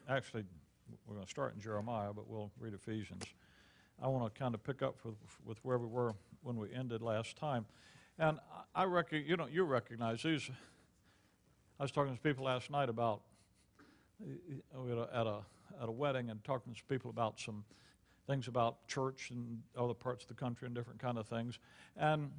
actually, we're going to start in Jeremiah, but we'll read Ephesians. I want to kind of pick up with where we were when we ended last time. And I reckon, you recognize these. I was talking to people last night about, at a wedding, and talking to people about some things about church and other parts of the country and different kind of things. And,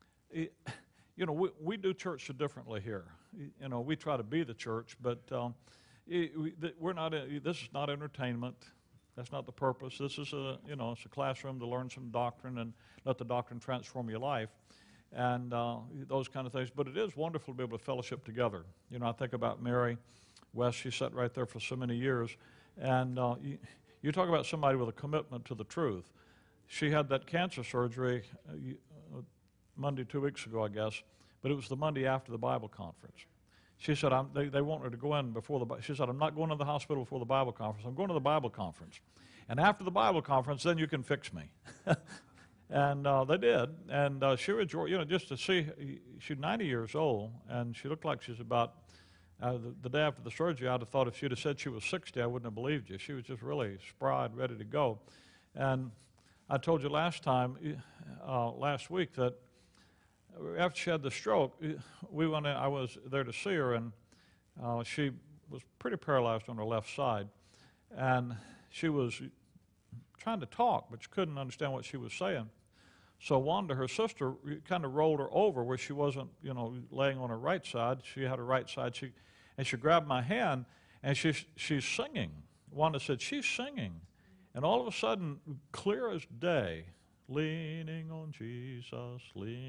we do church differently here. We try to be the church, but we're not. This is not entertainment. That's not the purpose. This is it's a classroom to learn some doctrine and let the doctrine transform your life, and those kind of things. But it is wonderful to be able to fellowship together. I think about Mary West. She sat right there for so many years, and you talk about somebody with a commitment to the truth. She had that cancer surgery Monday 2 weeks ago, I guess, but it was the Monday after the Bible conference. She said, they want her to go in before she said, I'm not going to the hospital before the Bible conference. I'm going to the Bible conference. And after the Bible conference, then you can fix me. And they did. And she was, just to see, she's 90 years old, and she looked like she's about, the day after the surgery, I'd have thought if she'd have said she was 60, I wouldn't have believed you. She was just really spry and ready to go. And I told you last week, that after she had the stroke, I was there to see her, and she was pretty paralyzed on her left side. And she was trying to talk, but she couldn't understand what she was saying. So Wanda, her sister, kind of rolled her over where she wasn't, laying on her right side. She had her right side. And she grabbed my hand, and she's singing. Wanda said, she's singing. And all of a sudden, clear as day, leaning on Jesus,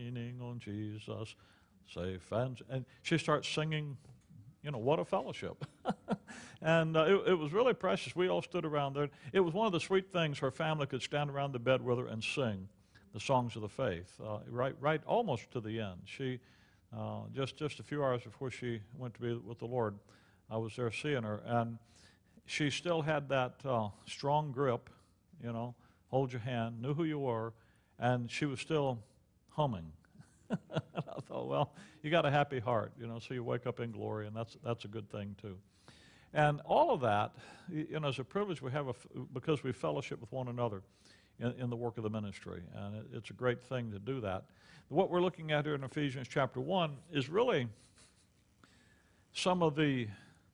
safe and she starts singing, what a fellowship. And it was really precious. We all stood around there. It was one of the sweet things. Her family could stand around the bed with her and sing the songs of the faith, right almost to the end. She, just a few hours before she went to be with the Lord, I was there seeing her, and she still had that strong grip, hold your hand, knew who you were, and she was still humming. I thought, well, you got a happy heart, so you wake up in glory, and that's a good thing too. And all of that, is a privilege we have because we fellowship with one another in the work of the ministry, and it's a great thing to do that. What we're looking at here in Ephesians chapter 1 is really some of the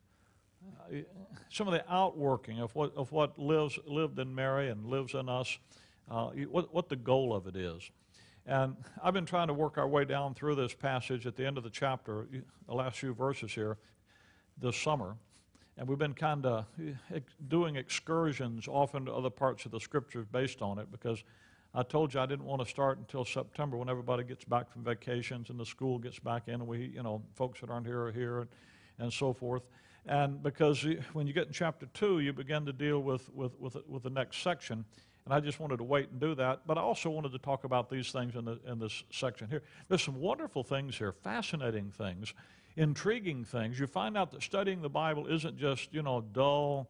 outworking of what lived in Mary and lives in us, what the goal of it is. And I've been trying to work our way down through this passage at the end of the chapter, the last few verses here, this summer. And we've been kind of doing excursions off into other parts of the Scriptures based on it, because I told you I didn't want to start until September when everybody gets back from vacations and the school gets back in, and we, folks that aren't here are here, and so forth. And because when you get in chapter 2, you begin to deal with the next section. And I just wanted to wait and do that. But I also wanted to talk about these things in this section here. There's some wonderful things here, fascinating things, intriguing things. You find out that studying the Bible isn't just, dull,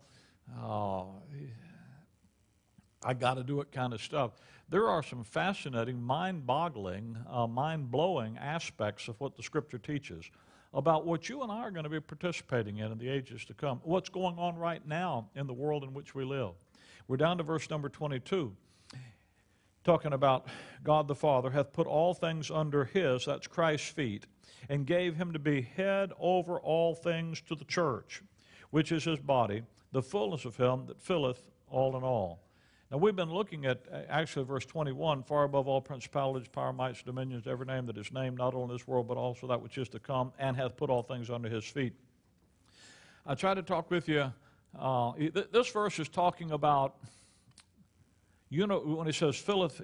I got to do it kind of stuff. There are some fascinating, mind-boggling, mind-blowing aspects of what the Scripture teaches about what you and I are going to be participating in the ages to come, what's going on right now in the world in which we live. We're down to verse number 22, talking about God the Father hath put all things under his, that's Christ's feet, and gave him to be head over all things to the church, which is his body, the fullness of him that filleth all in all. Now we've been looking at, actually, verse 21, far above all principalities, power, mights, dominions, every name that is named, not only in this world, but also that which is to come, and hath put all things under his feet. I tried to talk with you. This verse is talking about, when it says filleth,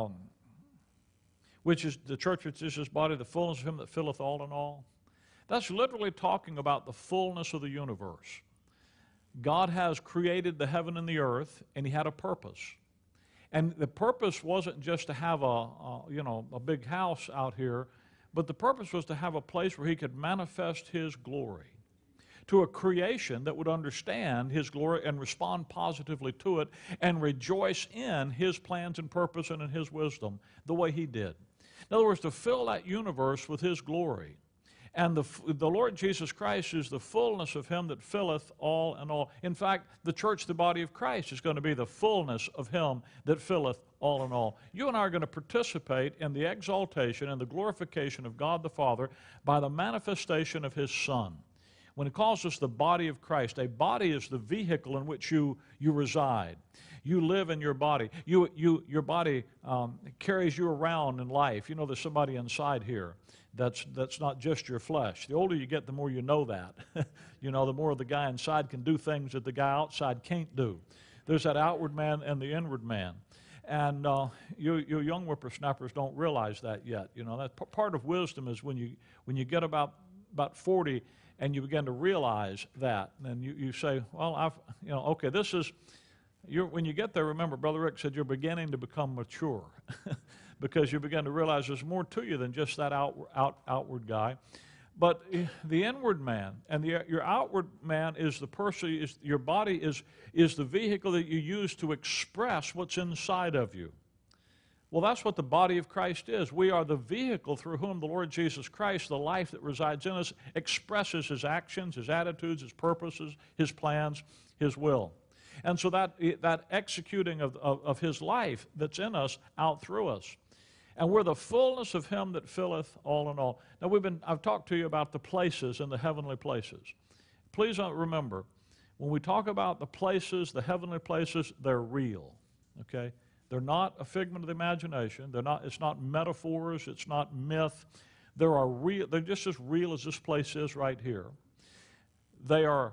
which is the church, which is his body, the fullness of him that filleth all in all. That's literally talking about the fullness of the universe. God has created the heaven and the earth, and he had a purpose. And the purpose wasn't just to have a big house out here, but the purpose was to have a place where he could manifest his glory to a creation that would understand his glory and respond positively to it and rejoice in his plans and purpose and in his wisdom the way he did. In other words, to fill that universe with his glory And the Lord Jesus Christ is the fullness of him that filleth all in all. In fact, the church, the body of Christ, is going to be the fullness of him that filleth all in all. You and I are going to participate in the exaltation and the glorification of God the Father by the manifestation of his Son. When it calls us the body of Christ, a body is the vehicle in which you reside. You live in your body. Your body carries you around in life. You know there's somebody inside here that's not just your flesh. The older you get, the more you know that. You know, the more the guy inside can do things that the guy outside can't do. There's that outward man and the inward man. And you young whippersnappers don't realize that yet. You know, that part of wisdom is when you get about 40 and you begin to realize that, and you say, well, okay, this is. When you get there, remember, Brother Rick said you're beginning to become mature because you begin to realize there's more to you than just that outward guy. But the inward man and your outward man is the person, your body is the vehicle that you use to express what's inside of you. Well, that's what the body of Christ is. We are the vehicle through whom the Lord Jesus Christ, the life that resides in us, expresses his actions, his attitudes, his purposes, his plans, his will. And so that executing of his life that's in us out through us. And we're the fullness of him that filleth all in all. Now I've talked to you about the places and the heavenly places. Please remember, when we talk about the places, the heavenly places, they're real. Okay? They're not a figment of the imagination. It's not metaphors, it's not myth. They're just as real as this place is right here. They are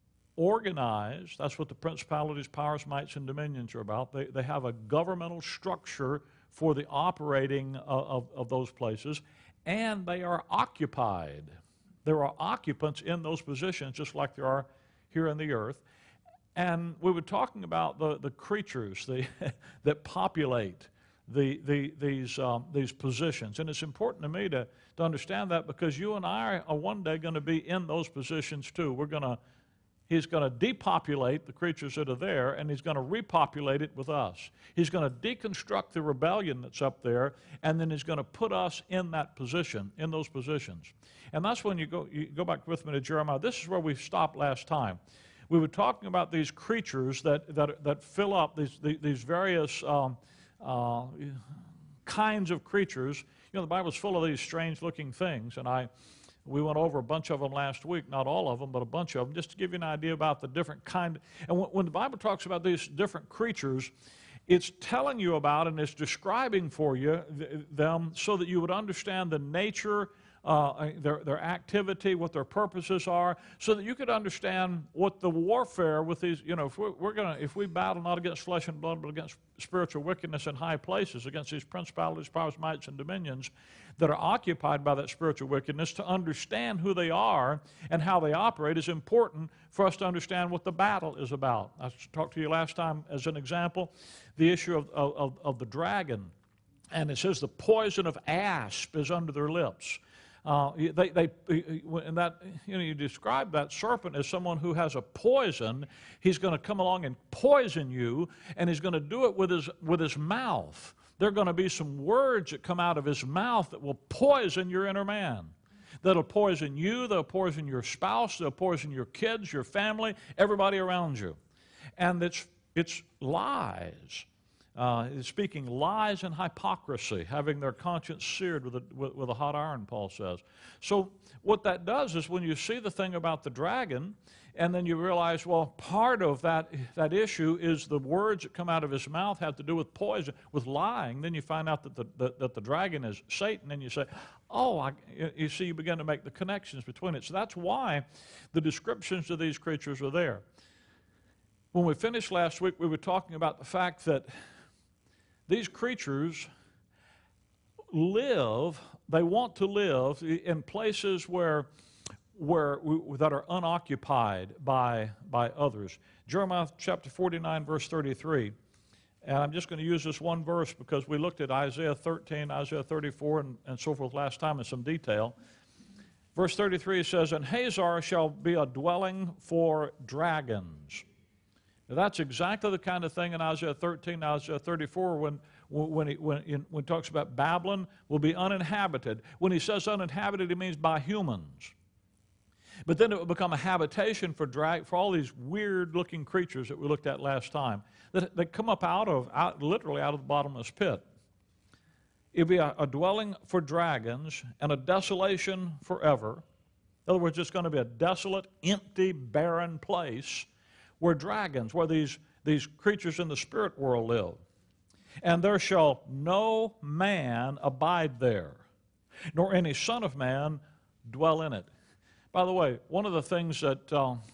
organized. That's what the principalities, powers, mights, and dominions are about. They have a governmental structure for the operating of those places, and they are occupied. There are occupants in those positions, just like there are here on the earth. And we were talking about the creatures that populate these positions. And it's important to me to understand that, because you and I are one day going to be in those positions too. He's going to depopulate the creatures that are there, and he's going to repopulate it with us. He's going to deconstruct the rebellion that's up there, and then he's going to put us in that position, in those positions. And that's when you go back with me to Jeremiah. This is where we stopped last time. We were talking about these creatures that fill up these various kinds of creatures. You know, the Bible's full of these strange-looking things, and we went over a bunch of them last week, not all of them, but a bunch of them, just to give you an idea about the different kind. And when the Bible talks about these different creatures, it's telling you about and it's describing for you them so that you would understand the nature, their activity, what their purposes are, so that you could understand what the warfare with these, you know, if we battle not against flesh and blood, but against spiritual wickedness in high places, against these principalities, powers, mights, and dominions that are occupied by that spiritual wickedness, to understand who they are and how they operate is important for us to understand what the battle is about. I talked to you last time as an example, the issue of the dragon. And it says the poison of asp is under their lips. You describe that serpent as someone who has a poison. He's going to come along and poison you, and he's going to do it with his mouth. There are going to be some words that come out of his mouth that will poison your inner man. That'll poison you, they'll poison your spouse, they'll poison your kids, your family, everybody around you. And it's lies. Speaking lies and hypocrisy, having their conscience seared with a hot iron, Paul says. So what that does is when you see the thing about the dragon, and then you realize, well, part of that issue is the words that come out of his mouth have to do with poison, with lying. Then you find out that the dragon is Satan, and you say, you begin to make the connections between it. So that's why the descriptions of these creatures are there. When we finished last week, we were talking about the fact that these creatures they want to live in places that are unoccupied by others. Jeremiah chapter 49, verse 33. And I'm just going to use this one verse because we looked at Isaiah 13, Isaiah 34, and so forth last time in some detail. Verse 33 says, "And Hazor shall be a dwelling for dragons, That's exactly the kind of thing in Isaiah 13, Isaiah 34, when he talks about Babylon will be uninhabited. When he says uninhabited, he means by humans. But then it will become a habitation for all these weird-looking creatures that we looked at last time that come up literally out of the bottomless pit. It'll be a dwelling for dragons and a desolation forever. In other words, it's going to be a desolate, empty, barren place where these creatures in the spirit world live. And there shall no man abide there, nor any son of man dwell in it. By the way, one of the things that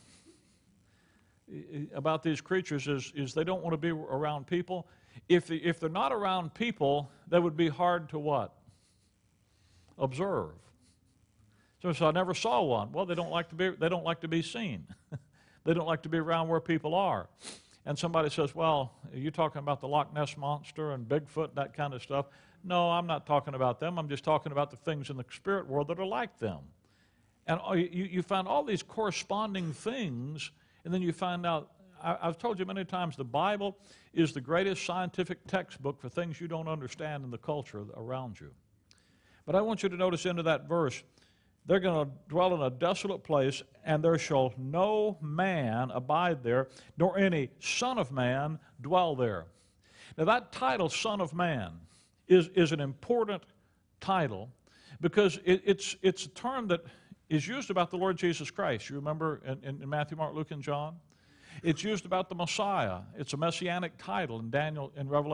about these creatures is they don't want to be around people. If they're not around people, they would be hard to what? Observe. So I never saw one. Well, they don't like to be seen. They don't like to be around where people are. And somebody says, well, are you talking about the Loch Ness Monster and Bigfoot, that kind of stuff? No, I'm not talking about them. I'm just talking about the things in the spirit world that are like them. And you find all these corresponding things, and then you find out, I've told you many times, the Bible is the greatest scientific textbook for things you don't understand in the culture around you. But I want you to notice into that verse, they're going to dwell in a desolate place, and there shall no man abide there, nor any son of man dwell there. Now that title, Son of Man, is an important title because it's a term that is used about the Lord Jesus Christ. You remember in Matthew, Mark, Luke, and John? It's used about the Messiah. It's a messianic title in Daniel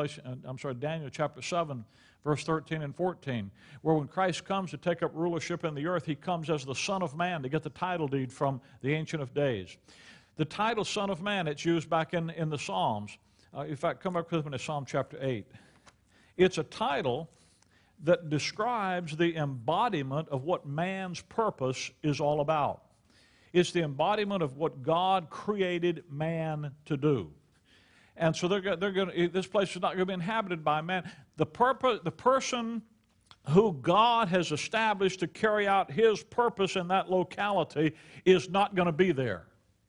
chapter 7, verse 13 and 14, where when Christ comes to take up rulership in the earth, he comes as the Son of Man to get the title deed from the Ancient of Days. The title Son of Man, it's used back in the Psalms. In fact, come back with me to Psalm chapter 8. It's a title that describes the embodiment of what man's purpose is all about. It's the embodiment of what God created man to do. And so this place is not going to be inhabited by man. The person who God has established to carry out his purpose in that locality is not going to be there.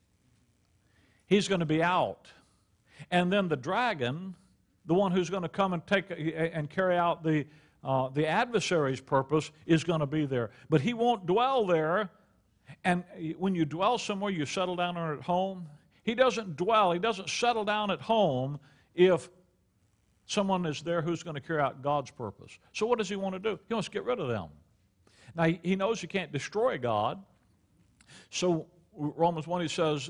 He's going to be out. And then the dragon, the one who's going to come and carry out the adversary's purpose, is going to be there. But he won't dwell there. And when you dwell somewhere, you settle down at home. He doesn't settle down at home if someone is there who's going to carry out God's purpose. So what does he want to do? He wants to get rid of them. Now, he knows he can't destroy God. So Romans 1, he says,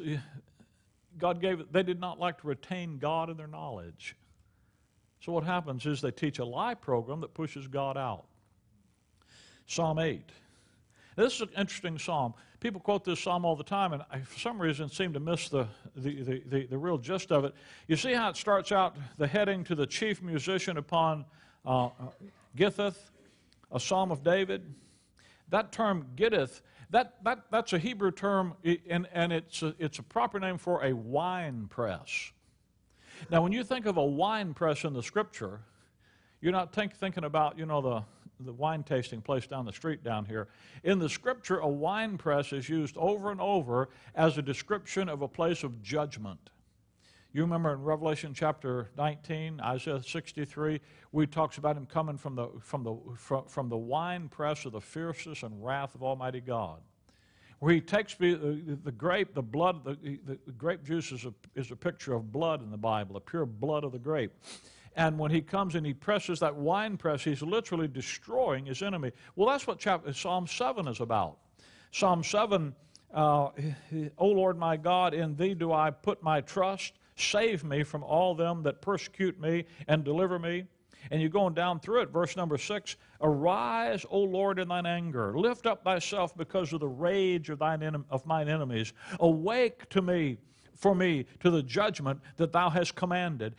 they did not like to retain God in their knowledge. So what happens is they teach a lie program that pushes God out. Psalm 8. Now, this is an interesting psalm. People quote this psalm all the time, and I, for some reason, seem to miss the real gist of it. You see how it starts out, the heading to the chief musician upon Gittith, a psalm of David. That term, Gittith, that's a Hebrew term, and it's a proper name for a wine press. Now, when you think of a wine press in the Scripture, you're not thinking about, the wine tasting place down the street down here. In the Scripture, a wine press is used over and over as a description of a place of judgment. You remember in Revelation chapter 19, Isaiah 63, we talks about him coming from the wine press of the fierceness and wrath of Almighty God, where he takes the grape, the blood, the grape juice is a picture of blood in the Bible, the pure blood of the grape. And when he comes and he presses that wine press, he's literally destroying his enemy. Well, that's what Psalm 7 is about. Psalm 7, O Lord my God, in thee do I put my trust. Save me from all them that persecute me and deliver me. And you're going down through it, verse number 6, arise, O Lord, in thine anger. Lift up thyself because of the rage of mine enemies. Awake to me, to the judgment that thou hast commanded.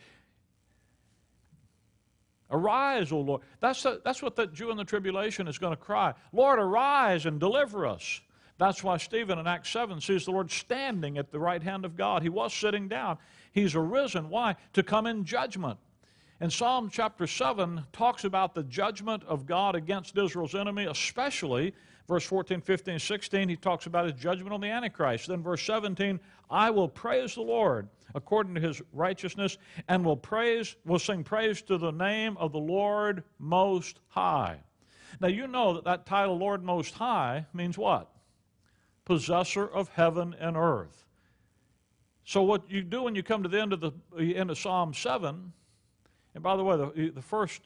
Arise, O Lord. That's what that Jew in the tribulation is going to cry. Lord, arise and deliver us. That's why Stephen in Acts 7 sees the Lord standing at the right hand of God. He was sitting down. He's arisen. Why? To come in judgment. And Psalm chapter 7 talks about the judgment of God against Israel's enemy, especially Verse 14, 15, 16, he talks about his judgment on the Antichrist. Then verse 17, I will praise the Lord according to his righteousness, and will sing praise to the name of the Lord Most High. Now you know that title, Lord Most High, means what? Possessor of heaven and earth. So what you do when you come to the end of Psalm 7, and by the way, the first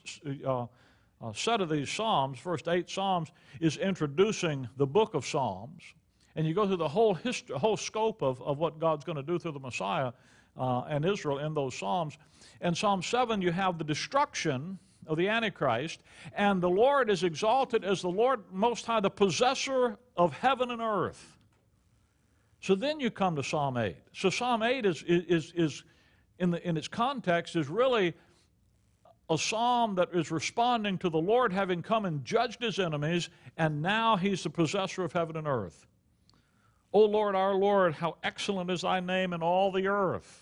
set of these Psalms, first 8 Psalms, is introducing the book of Psalms. And you go through the whole scope of what God's going to do through the Messiah and Israel in those Psalms. In Psalm 7, you have the destruction of the Antichrist, and the Lord is exalted as the Lord Most High, the possessor of heaven and earth. So then you come to Psalm 8. So Psalm 8 is in its context is really a psalm that is responding to the Lord having come and judged his enemies, and now he's the possessor of heaven and earth. O Lord, our Lord, how excellent is thy name in all the earth.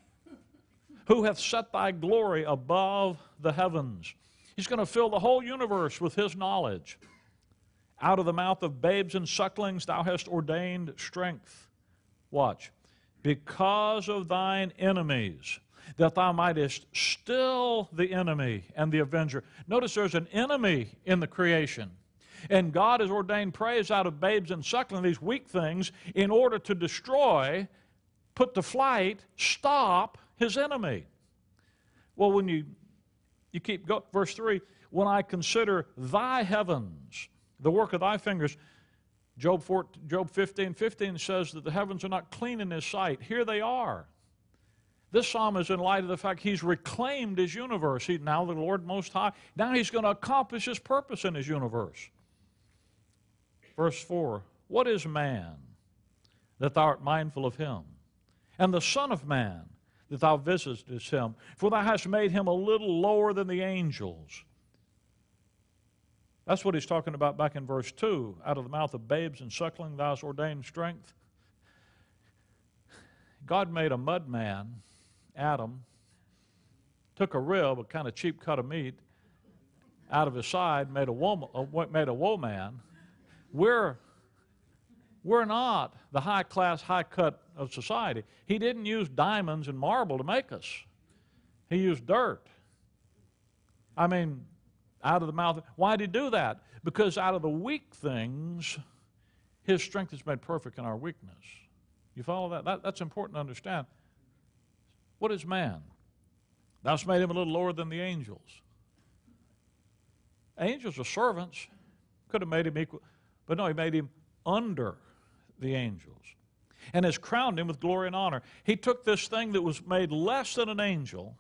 Who hath set thy glory above the heavens? He's going to fill the whole universe with his knowledge. Out of the mouth of babes and sucklings thou hast ordained strength. Watch. Because of thine enemies, that thou mightest still the enemy and the avenger. Notice there's an enemy in the creation. And God has ordained praise out of babes and suckling, these weak things, in order to destroy, put to flight, stop his enemy. Well, when you keep going, verse 3, when I consider thy heavens, the work of thy fingers, Job 15:15 says that the heavens are not clean in his sight. Here they are. This psalm is in light of the fact he's reclaimed his universe. Now the Lord Most High, now he's going to accomplish his purpose in his universe. Verse 4, what is man that thou art mindful of him? And the Son of Man that thou visitest him? For thou hast made him a little lower than the angels. That's what he's talking about back in verse 2. Out of the mouth of babes and suckling thou hast ordained strength. God made a mud man, Adam, took a rib, a kind of cheap cut of meat, out of his side, made a woe man. We're not the high class, high cut of society. He didn't use diamonds and marble to make us. He used dirt. I mean, out of the mouth. Why did he do that? Because out of the weak things, his strength is made perfect in our weakness. You follow that? That's important to understand. What is man? Thou hast made him a little lower than the angels. Angels are servants. Could have made him equal. But no, he made him under the angels. And has crowned him with glory and honor. He took this thing that was made less than an angel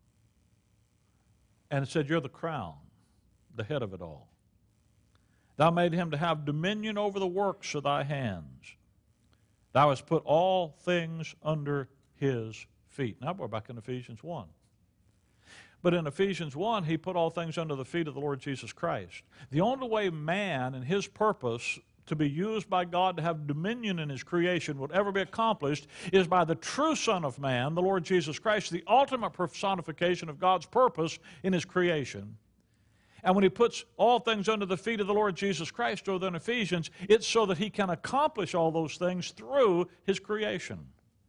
and said, you're the crown, the head of it all. Thou made him to have dominion over the works of thy hands. Thou hast put all things under his feet. Now we're back in Ephesians 1. But in Ephesians 1, he put all things under the feet of the Lord Jesus Christ. The only way man and his purpose to be used by God to have dominion in his creation would ever be accomplished is by the true Son of Man, the Lord Jesus Christ, the ultimate personification of God's purpose in his creation. And when he puts all things under the feet of the Lord Jesus Christ, over in Ephesians, it's so that he can accomplish all those things through his creation.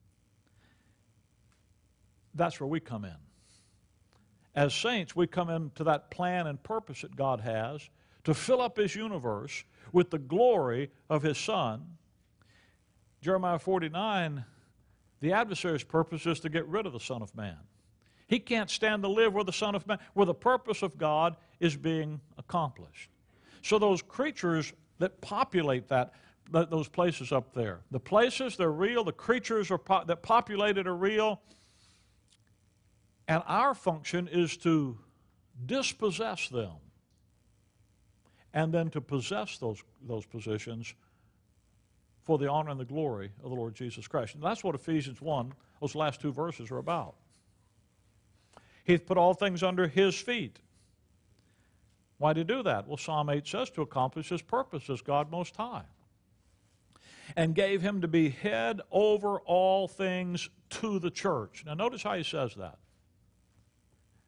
That's where we come in. As saints, we come into that plan and purpose that God has to fill up his universe with the glory of his Son. Jeremiah 49, the adversary's purpose is to get rid of the Son of Man. He can't stand to live where the Son of Man, where the purpose of God is being accomplished. So those creatures that populate those places up there, the places, they're real, the creatures that populate it are real, and our function is to dispossess them and then to possess those positions for the honor and the glory of the Lord Jesus Christ. And that's what Ephesians 1, those last 2 verses are about. He's put all things under his feet. Why did he do that? Well, Psalm 8 says to accomplish his purpose as God Most High. And gave him to be head over all things to the church. Now notice how he says that.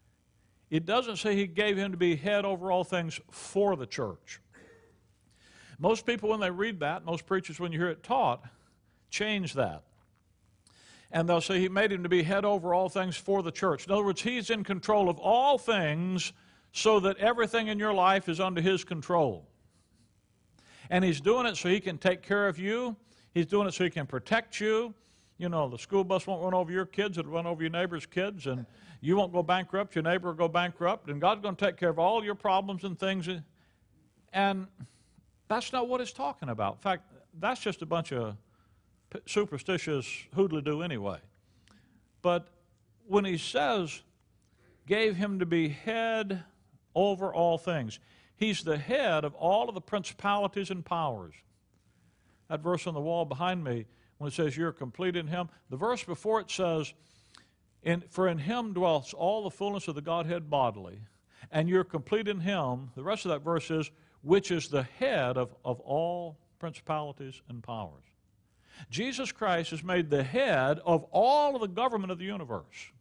It doesn't say he gave him to be head over all things for the church. Most people, when they read that, most preachers, when you hear it taught, change that. And they'll say he made him to be head over all things for the church. In other words, he's in control of all things so that everything in your life is under his control. And he's doing it so he can take care of you. He's doing it so he can protect you. You know, the school bus won't run over your kids. It'll run over your neighbor's kids. And you won't go bankrupt. Your neighbor will go bankrupt. And God's going to take care of all your problems and things. And that's not what it's talking about. In fact, that's just a bunch of superstitious hoodly-doo anyway. But when he says, gave him to be head over all things, he's the head of all of the principalities and powers. That verse on the wall behind me, when it says you're complete in him, the verse before it says, for in him dwells all the fullness of the Godhead bodily, and you're complete in him. The rest of that verse is, which is the head of all principalities and powers. Jesus Christ is made the head of all of the government of the universe.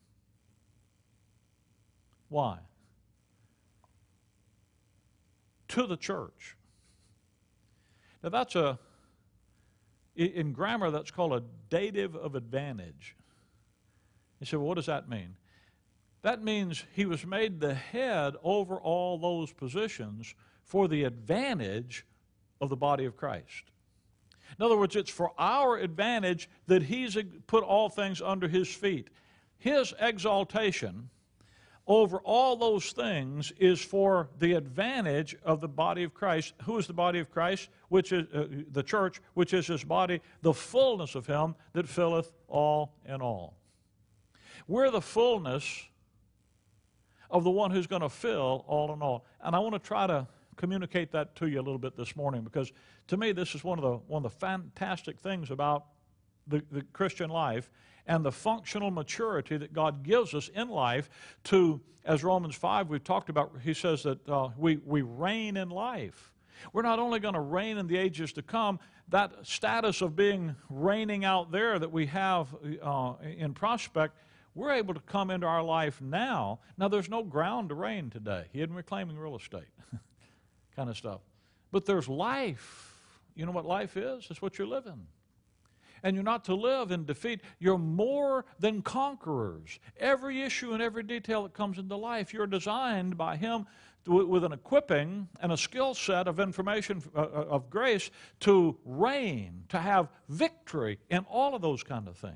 Why? To the church. Now that's in grammar that's called a dative of advantage. You say, well, what does that mean? That means he was made the head over all those positions for the advantage of the body of Christ. In other words, it's for our advantage that he's put all things under his feet. His exaltation over all those things is for the advantage of the body of Christ. Who is the body of Christ? Which is the church, which is his body, the fullness of him that filleth all in all. We're the fullness of the one who's going to fill all in all. And I want to try to communicate that to you a little bit this morning, because to me this is one of the fantastic things about the Christian life and the functional maturity that God gives us in life to, as Romans 5 we've talked about, he says that we reign in life. We're not only going to reign in the ages to come, that status of being reigning out there that we have in prospect, we're able to come into our life now. Now there's no ground to reign today. He isn't reclaiming real estate. Kind of stuff. But there's life. You know what life is? It's what you're living. And you're not to live in defeat. You're more than conquerors. Every issue and every detail that comes into life, you're designed by him with an equipping and a skill set of information, of grace, to reign, to have victory in all of those kind of things.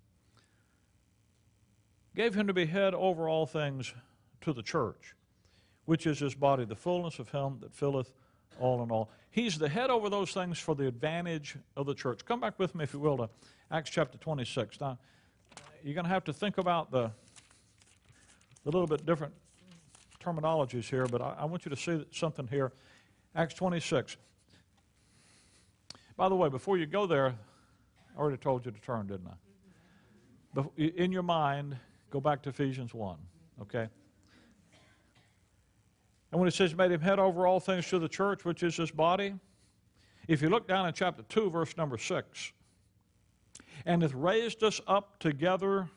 Gave him to be head over all things to the church, which is his body, the fullness of him that filleth all in all. He's the head over those things for the advantage of the church. Come back with me, if you will, to Acts chapter 26. Now, you're going to have to think about the little bit different terminologies here, but I want you to see something here. Acts 26. By the way, before you go there, I already told you to turn, didn't I? In your mind, go back to Ephesians 1, okay? And when it says, made him head over all things to the church, which is his body, if you look down in chapter 2, verse number 6, and hath raised us up together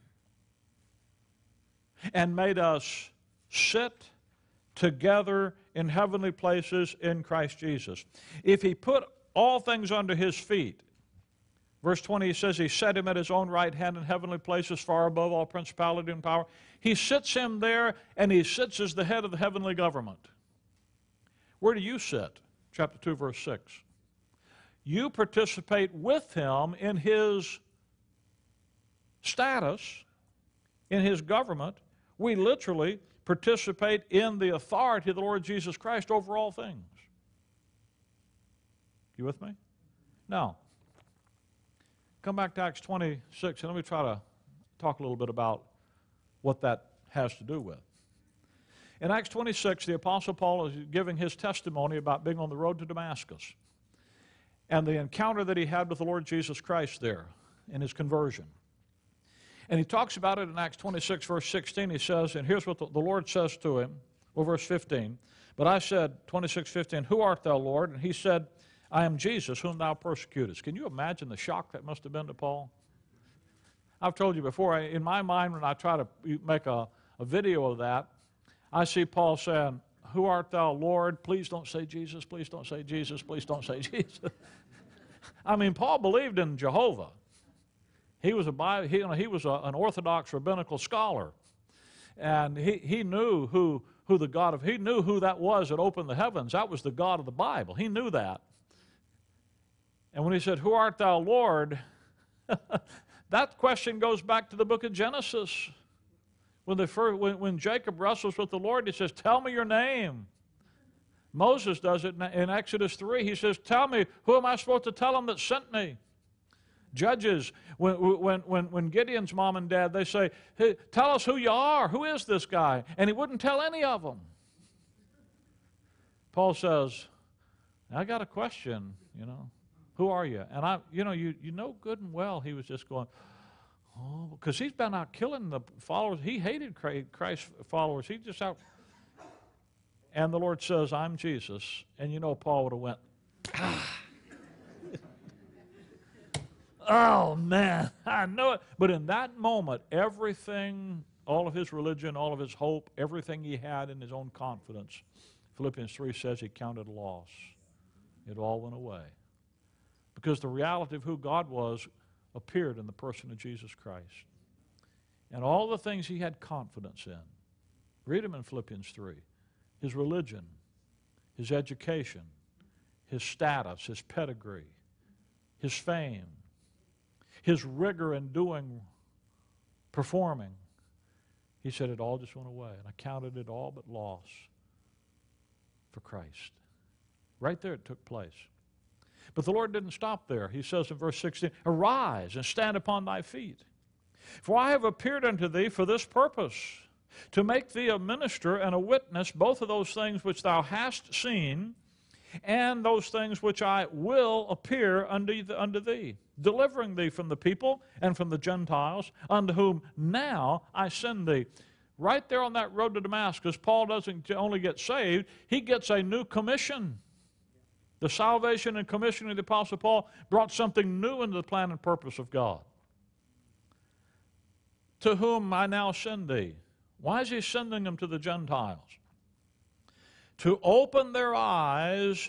and made us sit together in heavenly places in Christ Jesus. If he put all things under his feet, verse 20, he says he set him at his own right hand in heavenly places far above all principality and power. He sits him there, and he sits as the head of the heavenly government. Where do you sit? Chapter 2, verse 6. You participate with him in his status, in his government. We literally participate in the authority of the Lord Jesus Christ over all things. You with me? Now, come back to Acts 26, and let me try to talk a little bit about what that has to do with. In Acts 26, the Apostle Paul is giving his testimony about being on the road to Damascus and the encounter that he had with the Lord Jesus Christ there in his conversion. And he talks about it in Acts 26, verse 16. He says, and here's what the Lord says to him, well, verse 15. But I said, 26:15, who art thou, Lord? And he said, I am Jesus, whom thou persecutest. Can you imagine the shock that must have been to Paul? I've told you before, in my mind, when I try to make a video of that, I see Paul saying, who art thou, Lord? Please don't say Jesus, please don't say Jesus, please don't say Jesus. I mean, Paul believed in Jehovah. He was an Orthodox rabbinical scholar. And he knew who the God of, he knew who that was that opened the heavens. That was the God of the Bible. He knew that. And when he said, who art thou, Lord? That question goes back to the book of Genesis. When Jacob wrestles with the Lord, he says, tell me your name. Moses does it in Exodus 3. He says, tell me, who am I supposed to tell him that sent me? Judges, when Gideon's mom and dad, they say, hey, tell us who you are. Who is this guy? And he wouldn't tell any of them. Paul says, I got a question, Who are you? And you know good and well he was just going, oh, because he's been out killing the followers. He hated Christ's followers. He just out. And the Lord says, I'm Jesus. And Paul would have went, oh, man, I know it. But in that moment, everything, all of his religion, all of his hope, everything he had in his own confidence, Philippians 3 says he counted loss. It all went away. Because the reality of who God was appeared in the person of Jesus Christ. And all the things he had confidence in. Read them in Philippians 3. His religion, his education, his status, his pedigree, his fame, his rigor in performing. He said it all just went away. And I counted it all but loss for Christ. Right there it took place. But the Lord didn't stop there. He says in verse 16, arise and stand upon thy feet. For I have appeared unto thee for this purpose, to make thee a minister and a witness, both of those things which thou hast seen, and those things which I will appear unto thee, delivering thee from the people and from the Gentiles, unto whom now I send thee. Right there on that road to Damascus, Paul doesn't only get saved, he gets a new commission. The salvation and commission of the Apostle Paul brought something new into the plan and purpose of God. To whom I now send thee. Why is he sending them to the Gentiles? To open their eyes.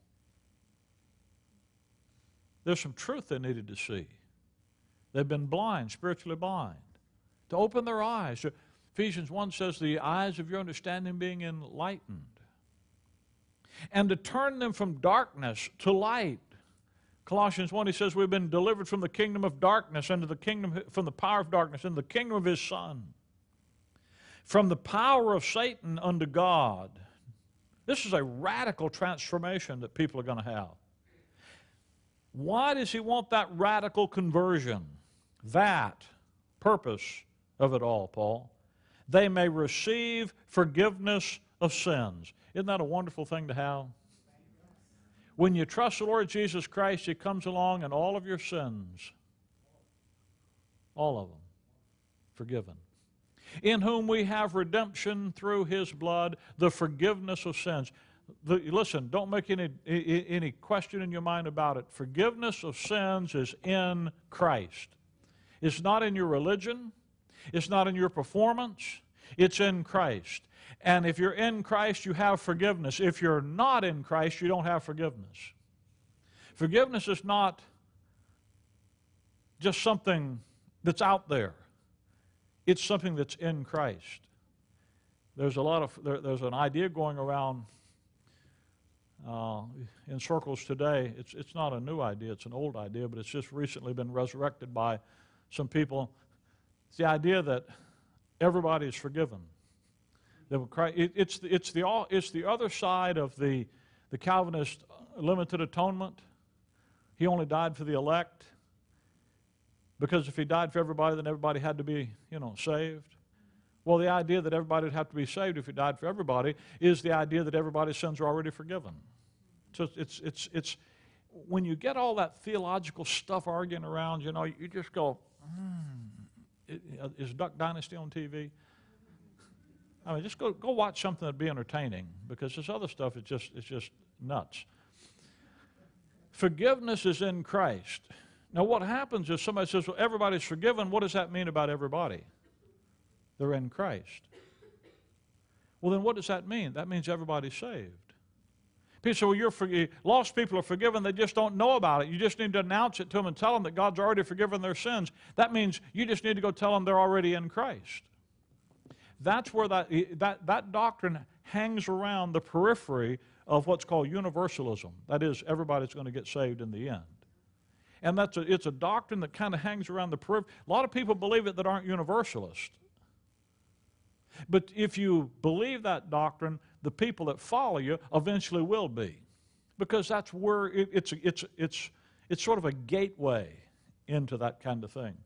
There's some truth they needed to see. They've been blind, spiritually blind. To open their eyes. Ephesians 1 says, the eyes of your understanding being enlightened. And to turn them from darkness to light. Colossians 1, he says, we've been delivered from the kingdom of darkness into the kingdom, from the power of darkness into the kingdom of his Son. From the power of Satan unto God. This is a radical transformation that people are going to have. Why does he want that radical conversion? That purpose of it all, Paul. They may receive forgiveness of sins. Isn't that a wonderful thing to have? When you trust the Lord Jesus Christ, he comes along and all of your sins, all of them, forgiven. In whom we have redemption through his blood, the forgiveness of sins. Listen, don't make any question in your mind about it. Forgiveness of sins is in Christ. It's not in your religion. It's not in your performance. It's in Christ. And if you're in Christ, you have forgiveness. If you're not in Christ, you don't have forgiveness. Forgiveness is not just something that's out there. It's something that's in Christ. There's an idea going around in circles today. It's not a new idea, it's an old idea, but it's just recently been resurrected by some people. It's the idea that everybody is forgiven. It's the other side of the Calvinist limited atonement. He only died for the elect. Because if he died for everybody, then everybody had to be, saved. Well, the idea that everybody would have to be saved if he died for everybody is the idea that everybody's sins are already forgiven. So it's when you get all that theological stuff arguing around, you just go, is Duck Dynasty on TV? I mean, just go watch something that'd be entertaining, because this other stuff is just nuts. Forgiveness is in Christ. Now, what happens is somebody says, well, everybody's forgiven. What does that mean about everybody? They're in Christ. Well, then what does that mean? That means everybody's saved. People say, well, lost people are forgiven. They just don't know about it. You just need to announce it to them and tell them that God's already forgiven their sins. That means you just need to go tell them they're already in Christ. That's where that doctrine hangs around the periphery of what's called universalism. That is, everybody's going to get saved in the end. And it's a doctrine that kind of hangs around the periphery. A lot of people believe it that aren't universalists. But if you believe that doctrine, the people that follow you eventually will be. Because that's where it's sort of a gateway into that kind of thing.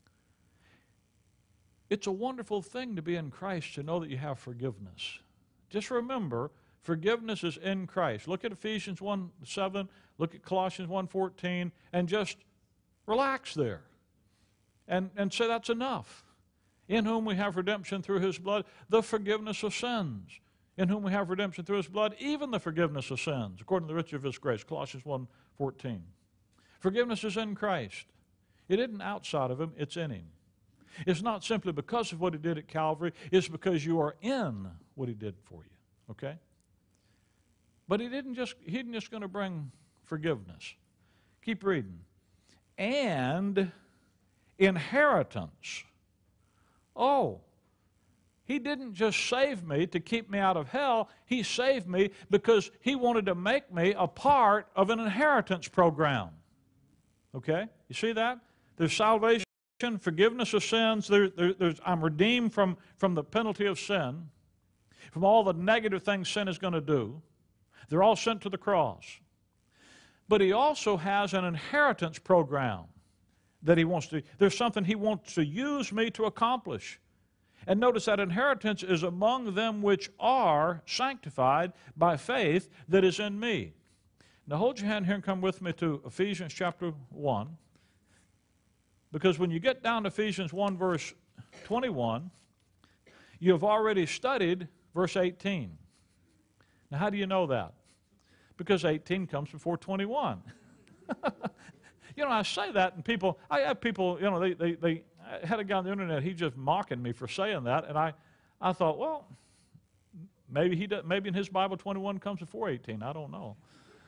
It's a wonderful thing to be in Christ, to know that you have forgiveness. Just remember, forgiveness is in Christ. Look at Ephesians 1:7, look at Colossians 1:14, and just relax there. And say that's enough. In whom we have redemption through His blood, the forgiveness of sins. In whom we have redemption through His blood, even the forgiveness of sins, according to the riches of His grace, Colossians 1:14. Forgiveness is in Christ. It isn't outside of Him, it's in Him. It's not simply because of what He did at Calvary, it's because you are in what He did for you, okay? But He isn't just going to bring forgiveness. Keep reading. And inheritance. Oh, He didn't just save me to keep me out of hell. He saved me because He wanted to make me a part of an inheritance program. Okay? You see that? There's salvation, forgiveness of sins. I'm redeemed from the penalty of sin, from all the negative things sin is going to do. They're all sent to the cross. But He also has an inheritance program that He wants to. There's something He wants to use me to accomplish. And notice that inheritance is among them which are sanctified by faith that is in me. Now hold your hand here and come with me to Ephesians chapter 1. Because when you get down to Ephesians 1 verse 21, you have already studied verse 18. Now how do you know that? Because 18 comes before 21. You know, I say that and I have people, you know, they I had a guy on the internet, he just mocking me for saying that, and I thought, well, maybe in his Bible 21 comes before 18. I don't know.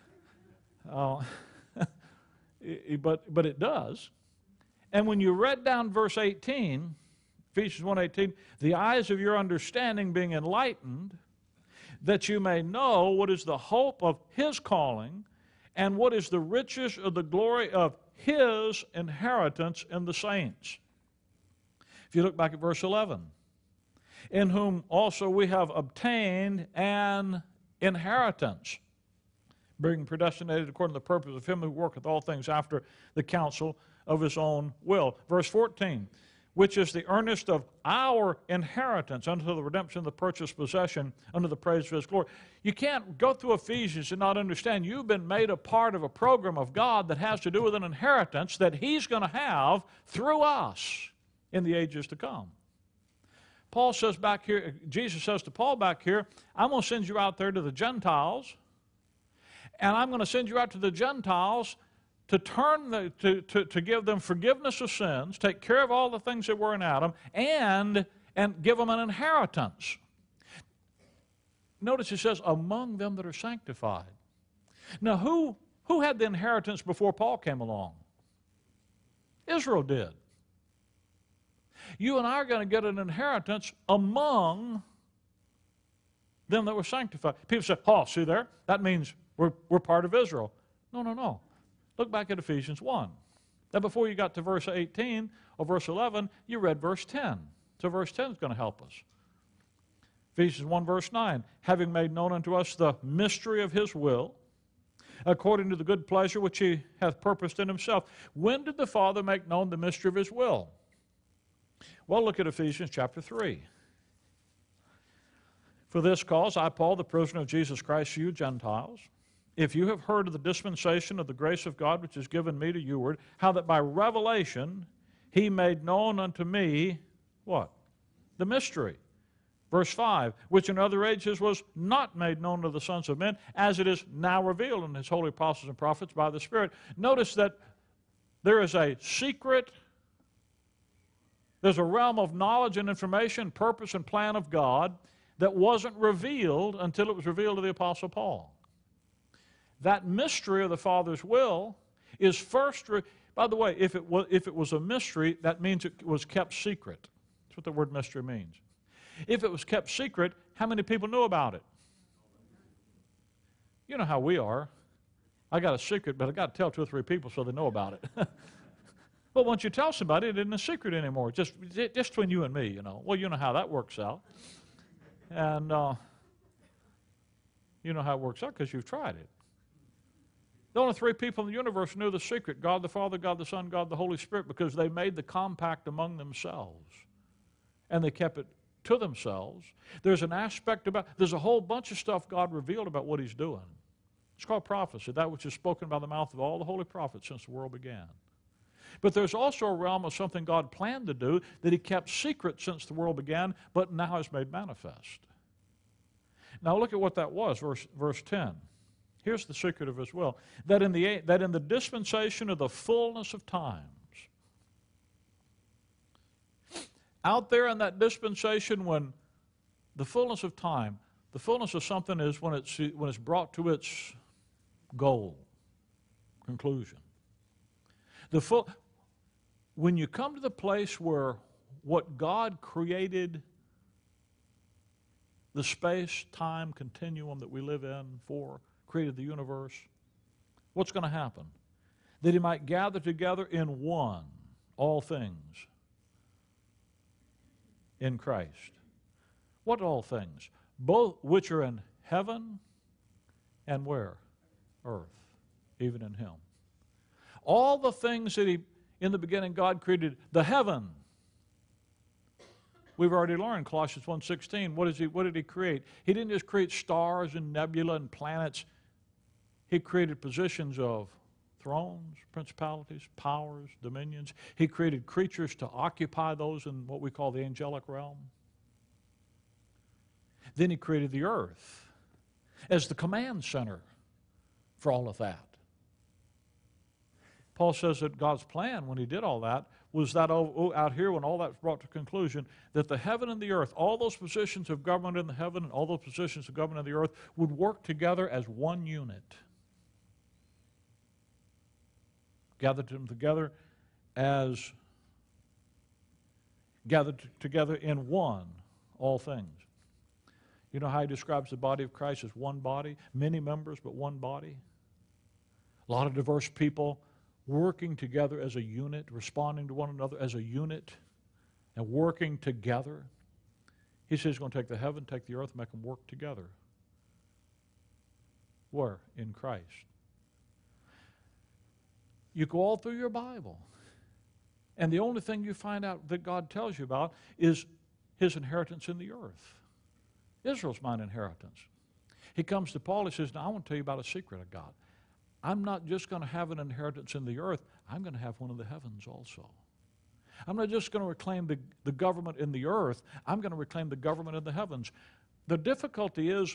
But it does. And when you read down verse 18, Ephesians 1:18, the eyes of your understanding being enlightened, that you may know what is the hope of His calling, and what is the riches of the glory of His inheritance in the saints. If you look back at verse 11, in whom also we have obtained an inheritance, being predestinated according to the purpose of Him who worketh all things after the counsel of His own will. Verse 14, which is the earnest of our inheritance unto the redemption of the purchased possession unto the praise of His glory. You can't go through Ephesians and not understand you've been made a part of a program of God that has to do with an inheritance that He's going to have through us in the ages to come. Paul says back here, Jesus says to Paul back here, I'm going to send you out there to the Gentiles, and I'm going to send you out to the Gentiles to give them forgiveness of sins, take care of all the things that were in Adam, and give them an inheritance. Notice it says, among them that are sanctified. Now, who had the inheritance before Paul came along? Israel did. You and I are going to get an inheritance among them that were sanctified. People say, oh, see there? That means we're part of Israel. No. Look back at Ephesians 1. Now, before you got to verse 18 or verse 11, you read verse 10. So verse 10 is going to help us. Ephesians 1 verse 9, having made known unto us the mystery of His will, according to the good pleasure which He hath purposed in Himself. When did the Father make known the mystery of His will? Well, look at Ephesians chapter 3. For this cause, I, Paul, the prisoner of Jesus Christ, you Gentiles, if you have heard of the dispensation of the grace of God which is given me to youward, how that by revelation He made known unto me, what? The mystery. Verse 5, which in other ages was not made known to the sons of men, as it is now revealed in His holy apostles and prophets by the Spirit. Notice that there is a secret, there's a realm of knowledge and information, purpose and plan of God that wasn't revealed until it was revealed to the Apostle Paul. That mystery of the Father's will is first, by the way, if it was a mystery, that means it was kept secret. That's what the word mystery means. If it was kept secret, how many people knew about it? You know how we are. I got a secret, but I got to tell 2 or 3 people so they know about it. But once you tell somebody, it isn't a secret anymore. Just between you and me, you know. Well, you know how that works out. And you know how it works out because you've tried it. The only 3 people in the universe knew the secret: God the Father, God the Son, God the Holy Spirit, because they made the compact among themselves. And they kept it to themselves. There's an aspect there's a whole bunch of stuff God revealed about what He's doing. It's called prophecy, that which is spoken by the mouth of all the holy prophets since the world began. But there's also a realm of something God planned to do that He kept secret since the world began, but now has made manifest. Now look at what that was, verse 10. Here's the secret of His will. That in the dispensation of the fullness of times, out there in that dispensation, when the fullness of time, the fullness of something is when it's brought to its goal, conclusion. When you come to the place where what God created, the space-time continuum that we live in for, created the universe, what's going to happen? That He might gather together in one all things in Christ. What all things? Both which are in heaven and where? Earth, even in Him. All the things that in the beginning God created, the heaven. We've already learned, Colossians 1:16, what did He create? He didn't just create stars and nebula and planets. He created positions of thrones, principalities, powers, dominions. He created creatures to occupy those in what we call the angelic realm. Then He created the earth as the command center for all of that. Paul says that God's plan when He did all that was that out here, when all that was brought to conclusion, that the heaven and the earth, all those positions of government in the heaven and all those positions of government in the earth would work together as one unit. Gathered them together in one, all things. You know how He describes the body of Christ as one body? Many members, but one body. A lot of diverse people working together as a unit, responding to one another as a unit, and working together. He says He's going to take the heaven, take the earth, make them work together. Where? In Christ. You go all through your Bible, and the only thing you find out that God tells you about is His inheritance in the earth. Israel's mine inheritance. He comes to Paul, he says, now I want to tell you about a secret I got. I'm not just going to have an inheritance in the earth, I'm going to have one in the heavens also. I'm not just going to reclaim the government in the earth, I'm going to reclaim the government in the heavens. The difficulty is,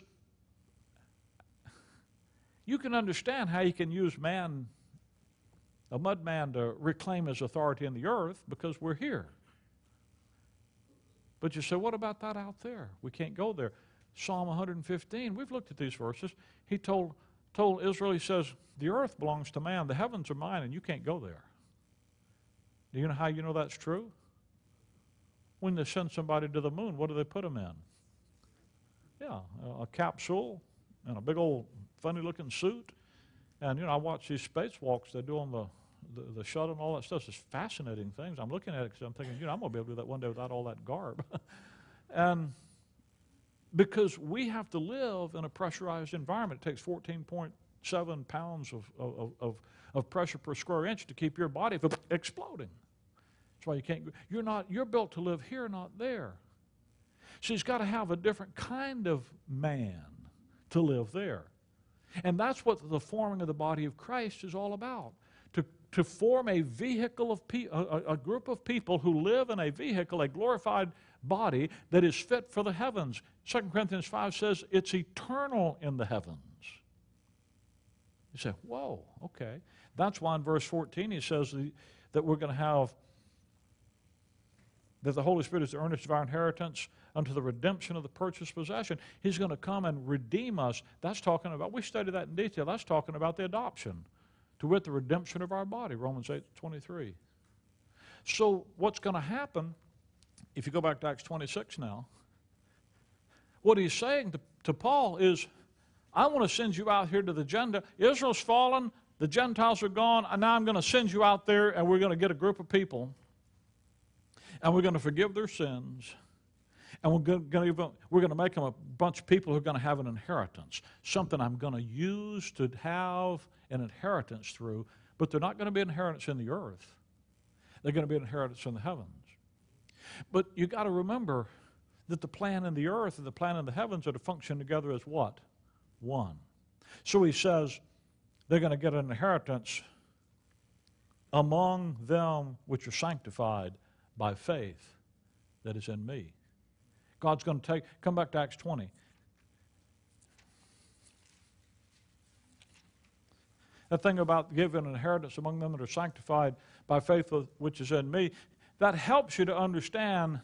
you can understand how you can use man, a mud man, to reclaim his authority in the earth because we're here. But you say, what about that out there? We can't go there. Psalm 115, we've looked at these verses. He told Israel, He says, the earth belongs to man, the heavens are mine, and you can't go there. Do you know how you know that's true? When they send somebody to the moon, what do they put them in? Yeah, a capsule and a big old funny-looking suit. And, you know, I watch these spacewalks they do on the shuttle and all that stuff. It's fascinating things. I'm looking at it because I'm thinking, you know, I'm going to be able to do that one day without all that garb. And because we have to live in a pressurized environment. It takes 14.7 pounds of pressure per square inch to keep your body from exploding. That's why you can't, you're built to live here, not there. So He's got to have a different kind of man to live there. And that's what the forming of the body of Christ is all about. To form a vehicle of a group of people who live in a vehicle, a glorified body that is fit for the heavens. 2 Corinthians 5 says it's eternal in the heavens. You say, whoa, okay. That's why in verse 14 he says that we're going to have that the Holy Spirit is the earnest of our inheritance unto the redemption of the purchased possession. He's going to come and redeem us. That's talking about, we studied that in detail, that's talking about the adoption, to wit, the redemption of our body, Romans 8:23. So what's going to happen, if you go back to Acts 26 now, what he's saying to Paul is, I want to send you out here to the Gentiles. Israel's fallen, the Gentiles are gone, and now I'm going to send you out there, and we're going to get a group of people, and we're going to forgive their sins, and we're going to make them a bunch of people who are going to have an inheritance, something I'm going to use to have an inheritance through, but they're not going to be an inheritance in the earth. They're going to be an inheritance in the heavens. But you got to remember that the plan in the earth and the plan in the heavens are to function together as what? One. So he says they're going to get an inheritance among them which are sanctified by faith that is in me. God's going to come back to Acts 20. That thing about giving an inheritance among them that are sanctified by faith which is in me, that helps you to understand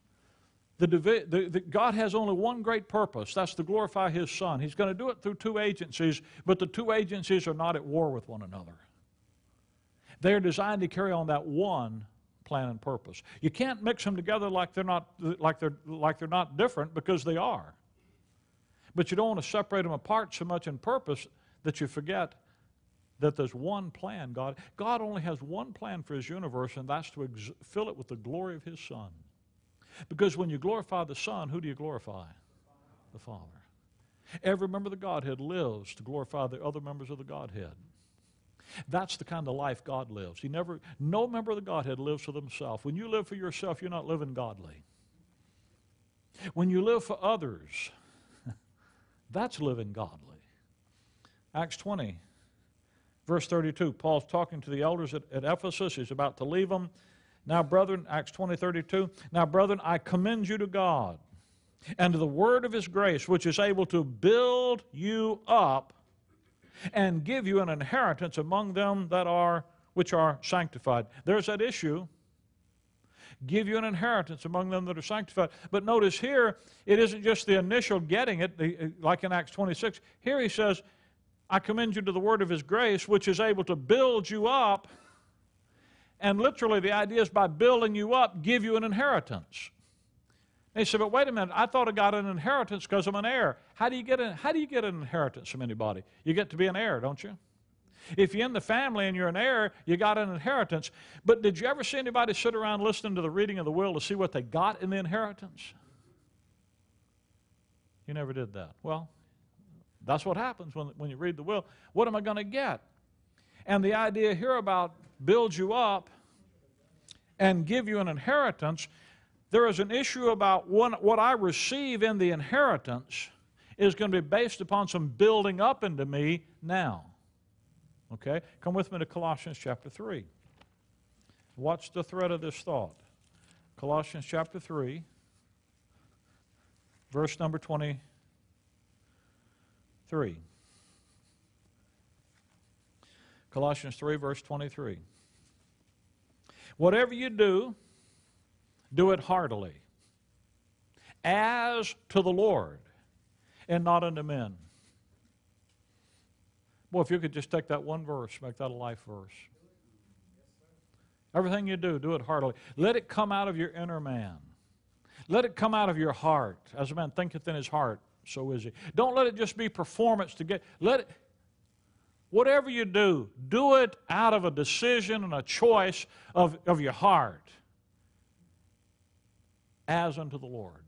that God has only one great purpose. That's to glorify His Son. He's going to do it through two agencies, but the two agencies are not at war with one another. They are designed to carry on that one plan and purpose. You can't mix them together like they're not different, because they are. But you don't want to separate them apart so much in purpose that you forget that there's one plan. God only has one plan for His universe, and that's to fill it with the glory of His Son. Because when you glorify the Son, who do you glorify? The Father. Every member of the Godhead lives to glorify the other members of the Godhead. That's the kind of life God lives. No member of the Godhead lives for themselves. When you live for yourself, you're not living godly. When you live for others, that's living godly. Acts 20, verse 32, Paul's talking to the elders at Ephesus. He's about to leave them. Now, brethren, Acts 20:32, now, brethren, I commend you to God and to the word of His grace, which is able to build you up and give you an inheritance among them which are sanctified. There's that issue. Give you an inheritance among them that are sanctified. But notice here, it isn't just the initial getting it, like in Acts 26. Here he says, I commend you to the word of His grace, which is able to build you up. And literally the idea is by building you up, give you an inheritance. And he said, but wait a minute, I thought I got an inheritance because I'm an heir. How do you get an inheritance from anybody? You get to be an heir, don't you? If you're in the family and you're an heir, you got an inheritance. But did you ever see anybody sit around listening to the reading of the will to see what they got in the inheritance? You never did that. Well, that's what happens when you read the will. What am I going to get? And the idea here about build you up and give you an inheritance, there is an issue about what I receive in the inheritance is going to be based upon some building up into me now. Okay? Come with me to Colossians chapter 3. Watch the thread of this thought. Colossians chapter 3, verse number 23. Colossians 3, verse 23. Whatever you do, do it heartily, as to the Lord, and not unto men. Boy, if you could just take that one verse, make that a life verse. Everything you do, do it heartily. Let it come out of your inner man. Let it come out of your heart. As a man thinketh in his heart, so is he. Don't let it just be performance to get. Whatever you do, do it out of a decision and a choice of your heart, as unto the Lord.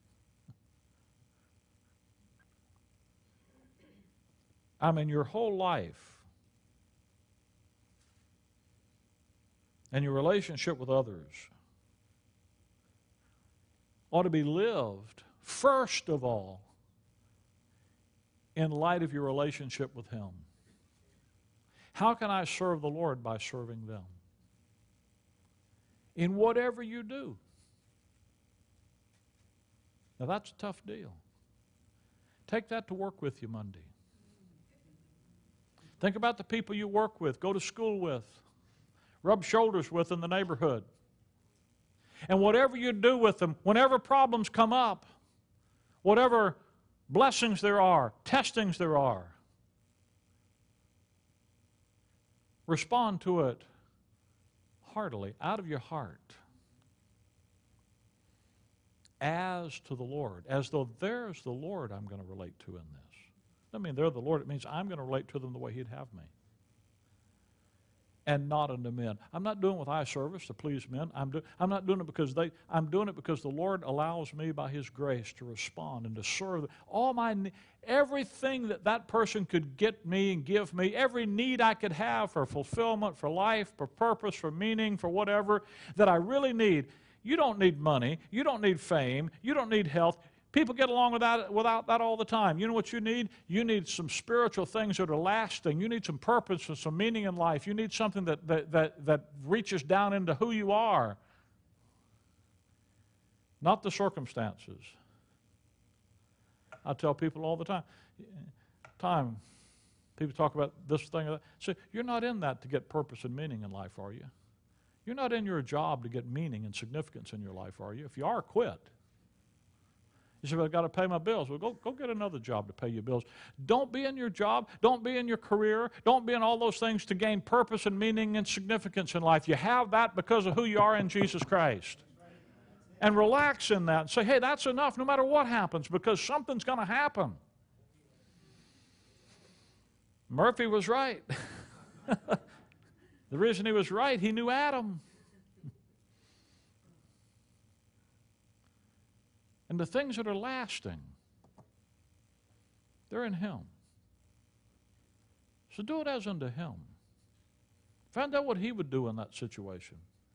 I mean, your whole life and your relationship with others ought to be lived, first of all, in light of your relationship with Him. How can I serve the Lord? By serving them. In whatever you do. Now that's a tough deal. Take that to work with you Monday. Think about the people you work with, go to school with, rub shoulders with in the neighborhood. And whatever you do with them, whenever problems come up, whatever blessings there are, testings there are, respond to it heartily, out of your heart, as to the Lord, as though there's the Lord I'm going to relate to in this. I mean, they're the Lord. It means I'm going to relate to them the way He'd have me, and not unto men. I'm not doing it with eye service to please men. I'm not doing it because I'm doing it because the Lord allows me by His grace to respond and to serve everything that person could get me and give me, every need I could have for fulfillment, for life, for purpose, for meaning, for whatever that I really need. You don't need money. You don't need fame. You don't need health. People get along without that all the time. You know what you need? You need some spiritual things that are lasting. You need some purpose and some meaning in life. You need something that reaches down into who you are, not the circumstances. I tell people all the time, people talk about this thing or that. So you're not in that to get purpose and meaning in life, are you? You're not in your job to get meaning and significance in your life, are you? If you are, quit. You say, well, I've got to pay my bills. Well, go get another job to pay your bills. Don't be in your job. Don't be in your career. Don't be in all those things to gain purpose and meaning and significance in life. You have that because of who you are in Jesus Christ. And relax in that and say, hey, that's enough no matter what happens, because something's going to happen. Murphy was right. The reason he was right, he knew Adam. And the things that are lasting, they're in Him. So do it as unto Him. Find out what He would do in that situation.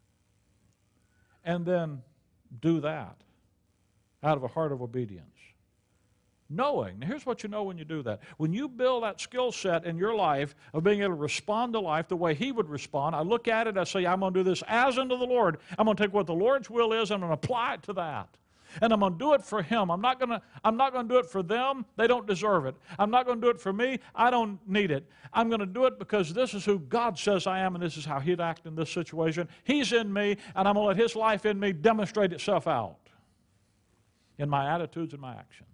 And then do that out of a heart of obedience. Knowing, now here's what you know when you do that. When you build that skill set in your life of being able to respond to life the way He would respond, I look at it, I say, I'm going to do this as unto the Lord. I'm going to take what the Lord's will is, and I'm going to apply it to that. And I'm going to do it for Him. I'm not going to do it for them. They don't deserve it. I'm not going to do it for me. I don't need it. I'm going to do it because this is who God says I am, and this is how He'd act in this situation. He's in me, and I'm going to let His life in me demonstrate itself out in my attitudes and my actions.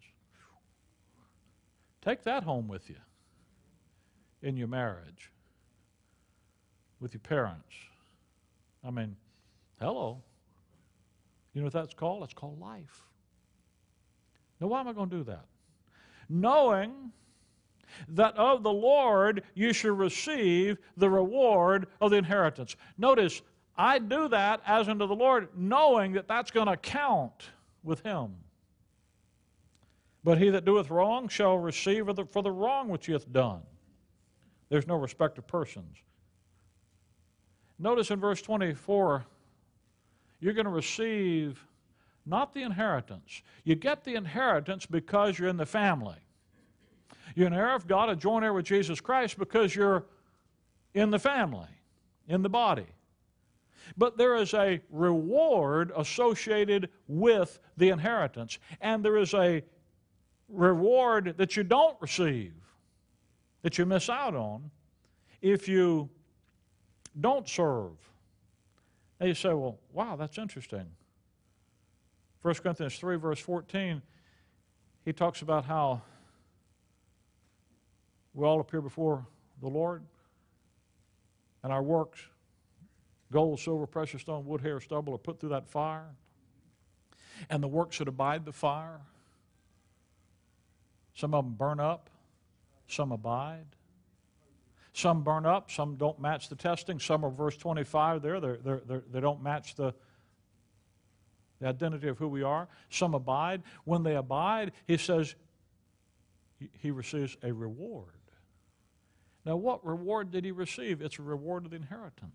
Take that home with you in your marriage, with your parents. I mean, hello. You know what that's called? It's called life. Now, why am I going to do that? Knowing that of the Lord you shall receive the reward of the inheritance. Notice, I do that as unto the Lord, knowing that that's going to count with Him. But he that doeth wrong shall receive for the wrong which he hath done. There's no respect of persons. Notice in verse 24, you're going to receive not the inheritance. You get the inheritance because you're in the family. You're an heir of God, a joint heir with Jesus Christ, because you're in the family, in the body. But there is a reward associated with the inheritance, and there is a reward that you don't receive, that you miss out on, if you don't serve. Now you say, well, wow, that's interesting. 1 Corinthians 3, verse 14, he talks about how we all appear before the Lord, and our works, gold, silver, precious stone, wood, hair, stubble, are put through that fire. And the works that abide the fire, some of them burn up, some abide. Some burn up, some don't match the testing. Some are verse 25 there. They don't match the identity of who we are. Some abide. When they abide, he says he receives a reward. Now, what reward did he receive? It's a reward of the inheritance.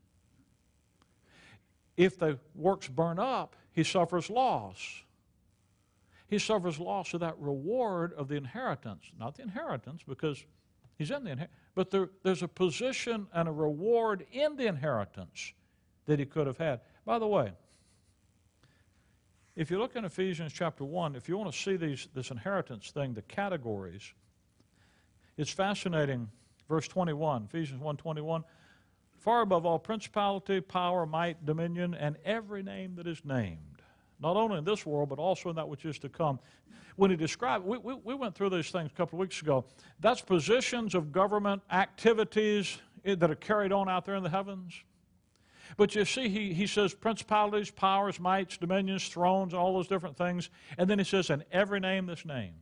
If the works burn up, he suffers loss. He suffers loss of that reward of the inheritance. Not the inheritance, because he's in the inheritance. But there's a position and a reward in the inheritance that he could have had. By the way, if you look in Ephesians chapter 1, if you want to see this inheritance thing, the categories, it's fascinating. Verse 21, Ephesians 1:21, far above all principality, power, might, dominion, and every name that is named, not only in this world, but also in that which is to come. When he described, we went through these things a couple of weeks ago. That's positions of government activities that are carried on out there in the heavens. But you see, he says principalities, powers, mights, dominions, thrones, all those different things. And then he says, and every name that's named.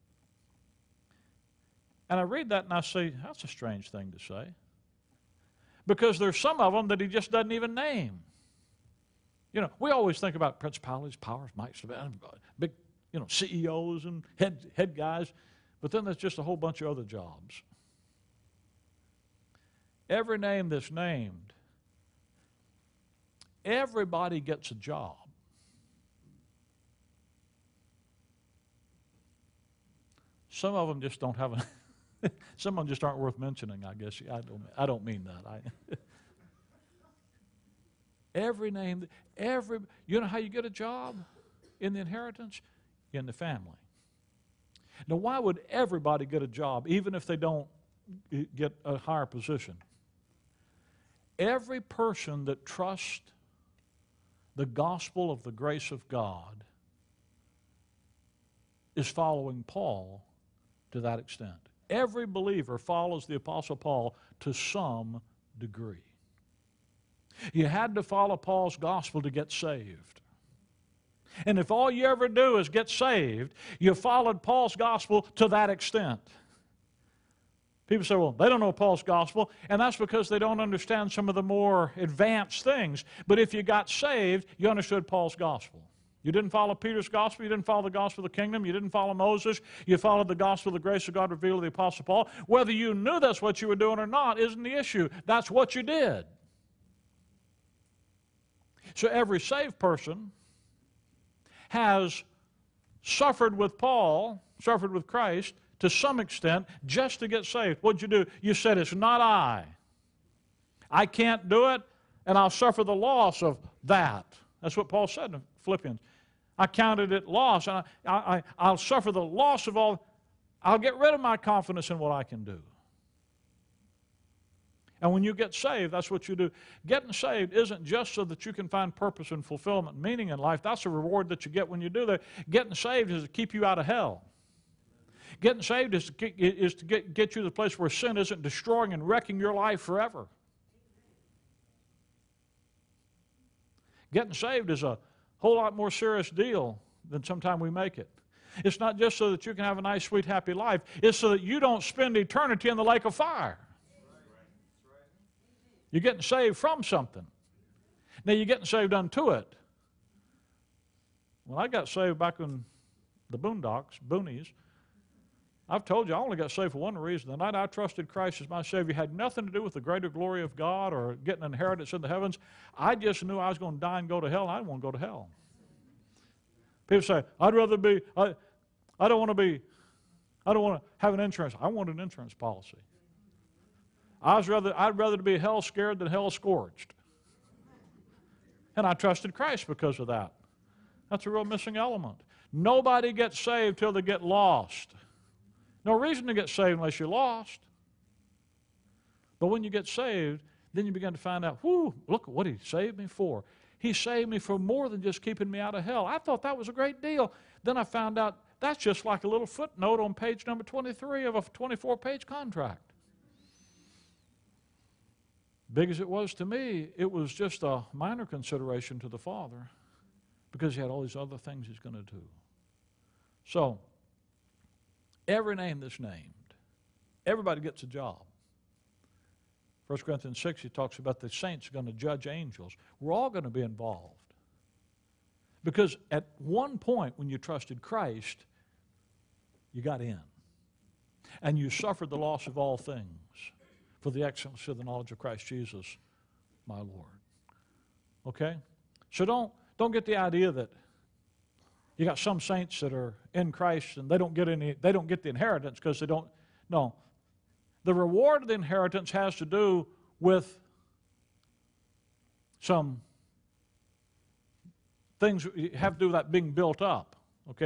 And I read that and I say, that's a strange thing to say. Because there's some of them that he just doesn't even name. You know, we always think about principalities, powers, mights, big, CEOs and head guys. But then there's just a whole bunch of other jobs. Every name that's named, everybody gets a job. Some of them just don't have some of them just aren't worth mentioning, I guess. I don't mean that. Every name, you know how you get a job in the inheritance? In the family. Now, why would everybody get a job, even if they don't get a higher position? Every person that trusts the gospel of the grace of God is following Paul to that extent. Every believer follows the Apostle Paul to some degree. You had to follow Paul's gospel to get saved. And if all you ever do is get saved, you followed Paul's gospel to that extent. People say, well, they don't know Paul's gospel, and that's because they don't understand some of the more advanced things. But if you got saved, you understood Paul's gospel. You didn't follow Peter's gospel. You didn't follow the gospel of the kingdom. You didn't follow Moses. You followed the gospel of the grace of God revealed to the Apostle Paul. Whether you knew that's what you were doing or not isn't the issue. That's what you did. So every saved person has suffered with Paul, suffered with Christ, to some extent, just to get saved. What'd you do? You said, it's not I. I can't do it, and I'll suffer the loss of that. That's what Paul said in Philippians. I counted it loss, and I'll suffer the loss of all. I'll get rid of my confidence in what I can do. And when you get saved, that's what you do. Getting saved isn't just so that you can find purpose and fulfillment and meaning in life. That's a reward that you get when you do that. Getting saved is to keep you out of hell. Getting saved is to get you to the place where sin isn't destroying and wrecking your life forever. Getting saved is a whole lot more serious deal than sometimes we make it. It's not just so that you can have a nice, sweet, happy life. It's so that you don't spend eternity in the lake of fire. You're getting saved from something. Now, you're getting saved unto it. When I got saved back in the boonies, I've told you I only got saved for one reason. The night I trusted Christ as my Savior had nothing to do with the greater glory of God or getting an inheritance in the heavens. I just knew I was going to die and go to hell, and I didn't want to go to hell. People say, I don't want to have an insurance. I want an insurance policy. I'd rather be hell scared than hell scorched. And I trusted Christ because of that. That's a real missing element. Nobody gets saved till they get lost. No reason to get saved unless you're lost. But when you get saved, then you begin to find out, whoo, look at what He saved me for. He saved me for more than just keeping me out of hell. I thought that was a great deal. Then I found out that's just like a little footnote on page number 23 of a 24-page contract. Big as it was to me, it was just a minor consideration to the Father because He had all these other things He's going to do. So, every name that's named, everybody gets a job. 1 Corinthians 6, he talks about the saints going to judge angels. We're all going to be involved. Because at one point when you trusted Christ, you got in. And you suffered the loss of all things for the excellency of the knowledge of Christ Jesus, my Lord. Okay? So don't get the idea that you got some saints that are in Christ and they don't get the inheritance because they don't. No. The reward of the inheritance has to do with some things have to do with that being built up. Okay?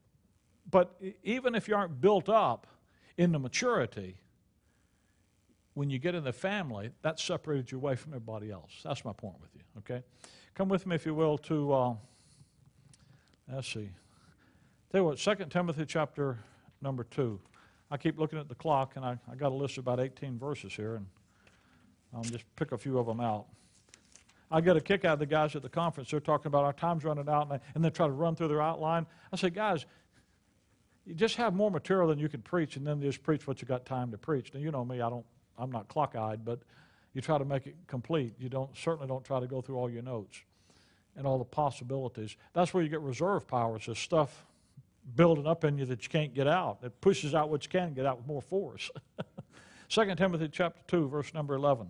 But even if you aren't built up into maturity, when you get in the family, that separated you away from everybody else. That's my point with you, okay? Come with me, if you will, to, let's see. Tell you what, 2 Timothy chapter number 2. I keep looking at the clock, and I got a list of about 18 verses here, and I'll just pick a few of them out. I get a kick out of the guys at the conference. They're talking about our time's running out, and they try to run through their outline. I say, guys, you just have more material than you can preach, and then just preach what you got time to preach. Now, you know me, I'm not clock-eyed, but you try to make it complete. You certainly don't try to go through all your notes and all the possibilities. That's where you get reserve powers, this stuff building up in you that you can't get out. It pushes out what you can get out with more force. 2 Timothy chapter 2, verse number 11.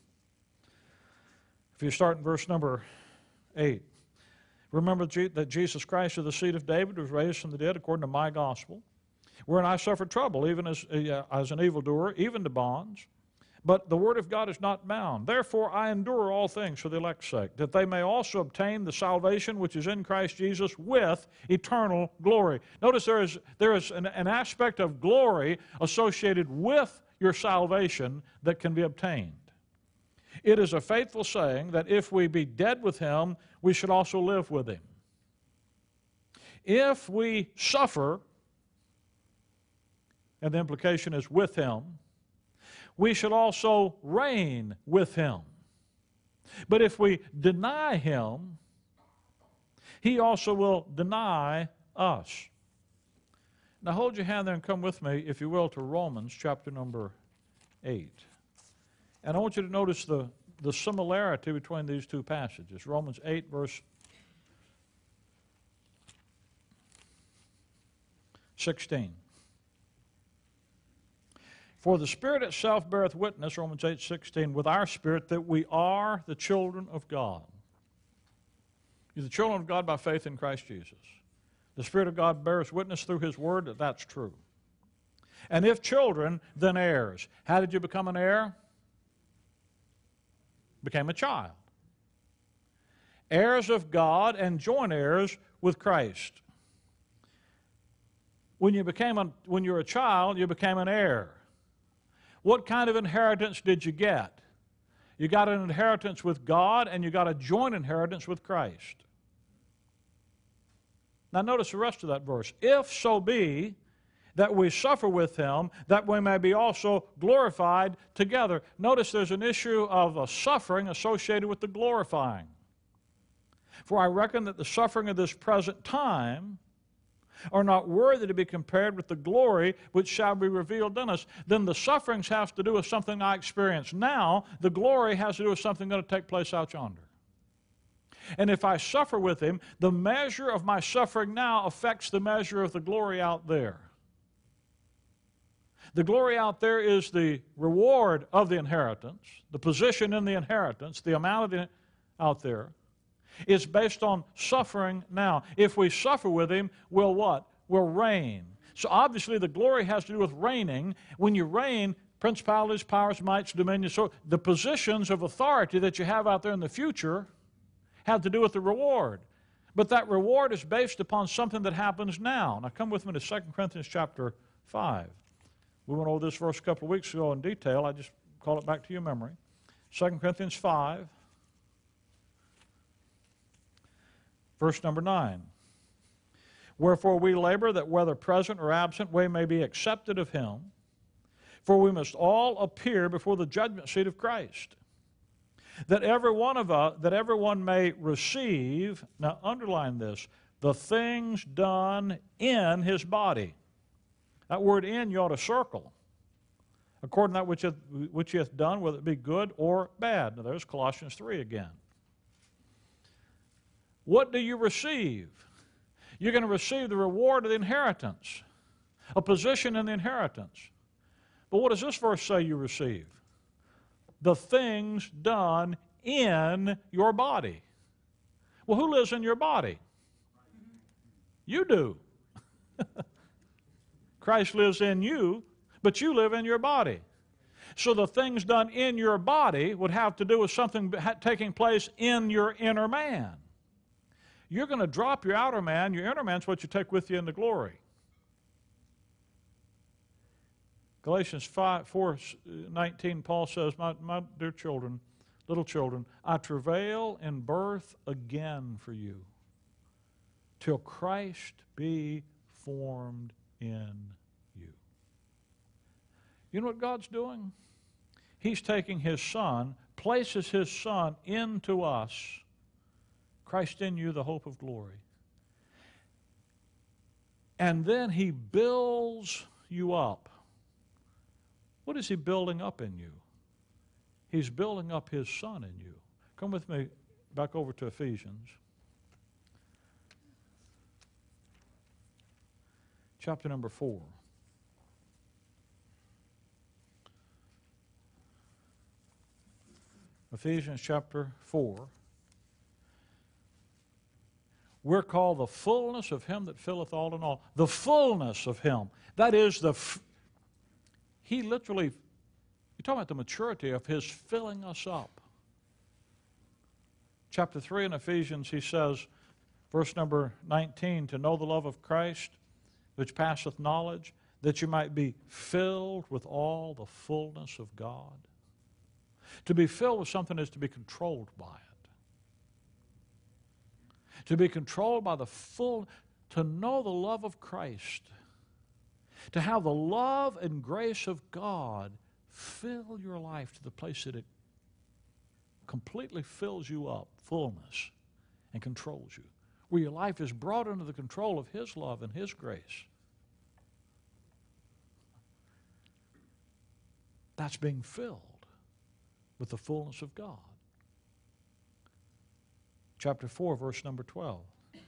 If you start in verse number 8. Remember that Jesus Christ of the seed of David was raised from the dead according to my gospel, wherein I suffered trouble, even as an evildoer, even to bonds. But the word of God is not bound. Therefore I endure all things for the elect's sake, that they may also obtain the salvation which is in Christ Jesus with eternal glory. Notice there is an aspect of glory associated with your salvation that can be obtained. It is a faithful saying that if we be dead with him, we should also live with him. If we suffer, and the implication is with him, we should also reign with him. But if we deny him, he also will deny us. Now hold your hand there and come with me, if you will, to Romans chapter number 8. And I want you to notice the similarity between these two passages. Romans 8, verse 16. For the Spirit itself beareth witness, Romans 8:16, with our spirit that we are the children of God. You're the children of God by faith in Christ Jesus. The Spirit of God bears witness through his word that that's true. And if children, then heirs. How did you become an heir? Became a child. Heirs of God and joint heirs with Christ. When you were a child, you became an heir. What kind of inheritance did you get? You got an inheritance with God, and you got a joint inheritance with Christ. Now notice the rest of that verse. If so be that we suffer with him, that we may be also glorified together. Notice there's an issue of a suffering associated with the glorifying. For I reckon that the suffering of this present time are not worthy to be compared with the glory which shall be revealed in us. Then the sufferings have to do with something I experience now. The glory has to do with something going to take place out yonder. And if I suffer with him, the measure of my suffering now affects the measure of the glory out there. The glory out there is the reward of the inheritance, the position in the inheritance, the amount of it out there. It's based on suffering now. If we suffer with him, we'll what? We'll reign. So obviously the glory has to do with reigning. When you reign, principalities, powers, mights, dominions, so the positions of authority that you have out there in the future have to do with the reward. But that reward is based upon something that happens now. Now come with me to 2 Corinthians chapter 5. We went over this verse a couple of weeks ago in detail. I just call it back to your memory. 2 Corinthians 5, verse number 9. Wherefore we labor that whether present or absent we may be accepted of him, for we must all appear before the judgment seat of Christ, that everyone may receive, now underline this, the things done in his body. That word in you ought to circle. According to that which he hath done, whether it be good or bad. Now there's Colossians 3 again. What do you receive? You're going to receive the reward of the inheritance, a position in the inheritance. But what does this verse say you receive? The things done in your body. Well, who lives in your body? You do. Christ lives in you, but you live in your body. So the things done in your body would have to do with something taking place in your inner man. You're going to drop your outer man. Your inner man's what you take with you into glory. Galatians 4:19, Paul says, my dear children, little children, I travail in birth again for you, till Christ be formed in you. You know what God's doing? He's taking His Son, places His Son into us, Christ in you, the hope of glory. And then He builds you up. What is He building up in you? He's building up His Son in you. Come with me back over to Ephesians. Chapter number 4. Ephesians chapter 4. We're called the fullness of Him that filleth all in all. The fullness of Him. That is He literally, you're talking about the maturity of His filling us up. Chapter 3 in Ephesians, he says, verse number 19, to know the love of Christ, which passeth knowledge, that you might be filled with all the fullness of God. To be filled with something is to be controlled by it. To be controlled by to know the love of Christ. To have the love and grace of God fill your life to the place that it completely fills you up, fullness, and controls you. Where your life is brought under the control of His love and His grace. That's being filled with the fullness of God. Chapter 4, verse number 12.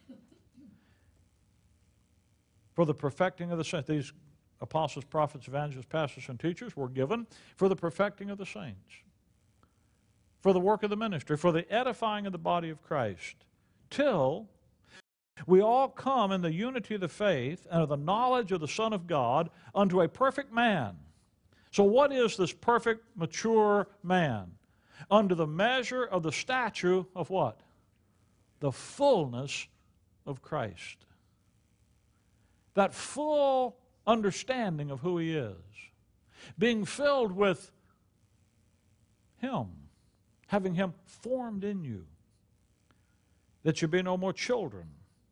For the perfecting of the saints, these apostles, prophets, evangelists, pastors, and teachers were given for the perfecting of the saints, for the work of the ministry, for the edifying of the body of Christ, till we all come in the unity of the faith and of the knowledge of the Son of God unto a perfect man. So what is this perfect, mature man? Under the measure of the stature of what? The fullness of Christ. That full understanding of who He is. Being filled with Him. Having Him formed in you. That you be no more children.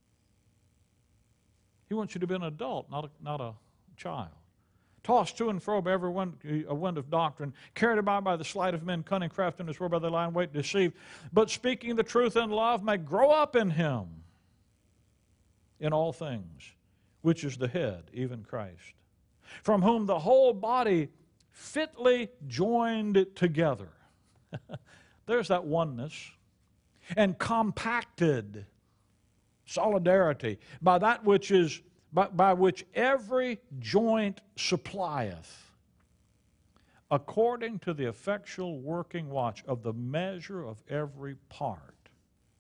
He wants you to be an adult, not a child. Tossed to and fro by every a wind of doctrine, carried about by the sleight of men, cunning craftiness, whereby they lie in wait to deceive. But speaking the truth in love may grow up in Him in all things, which is the head, even Christ, from whom the whole body fitly joined together. There's that oneness. And compacted solidarity by that which is by which every joint supplieth, according to the effectual working watch of the measure of every part.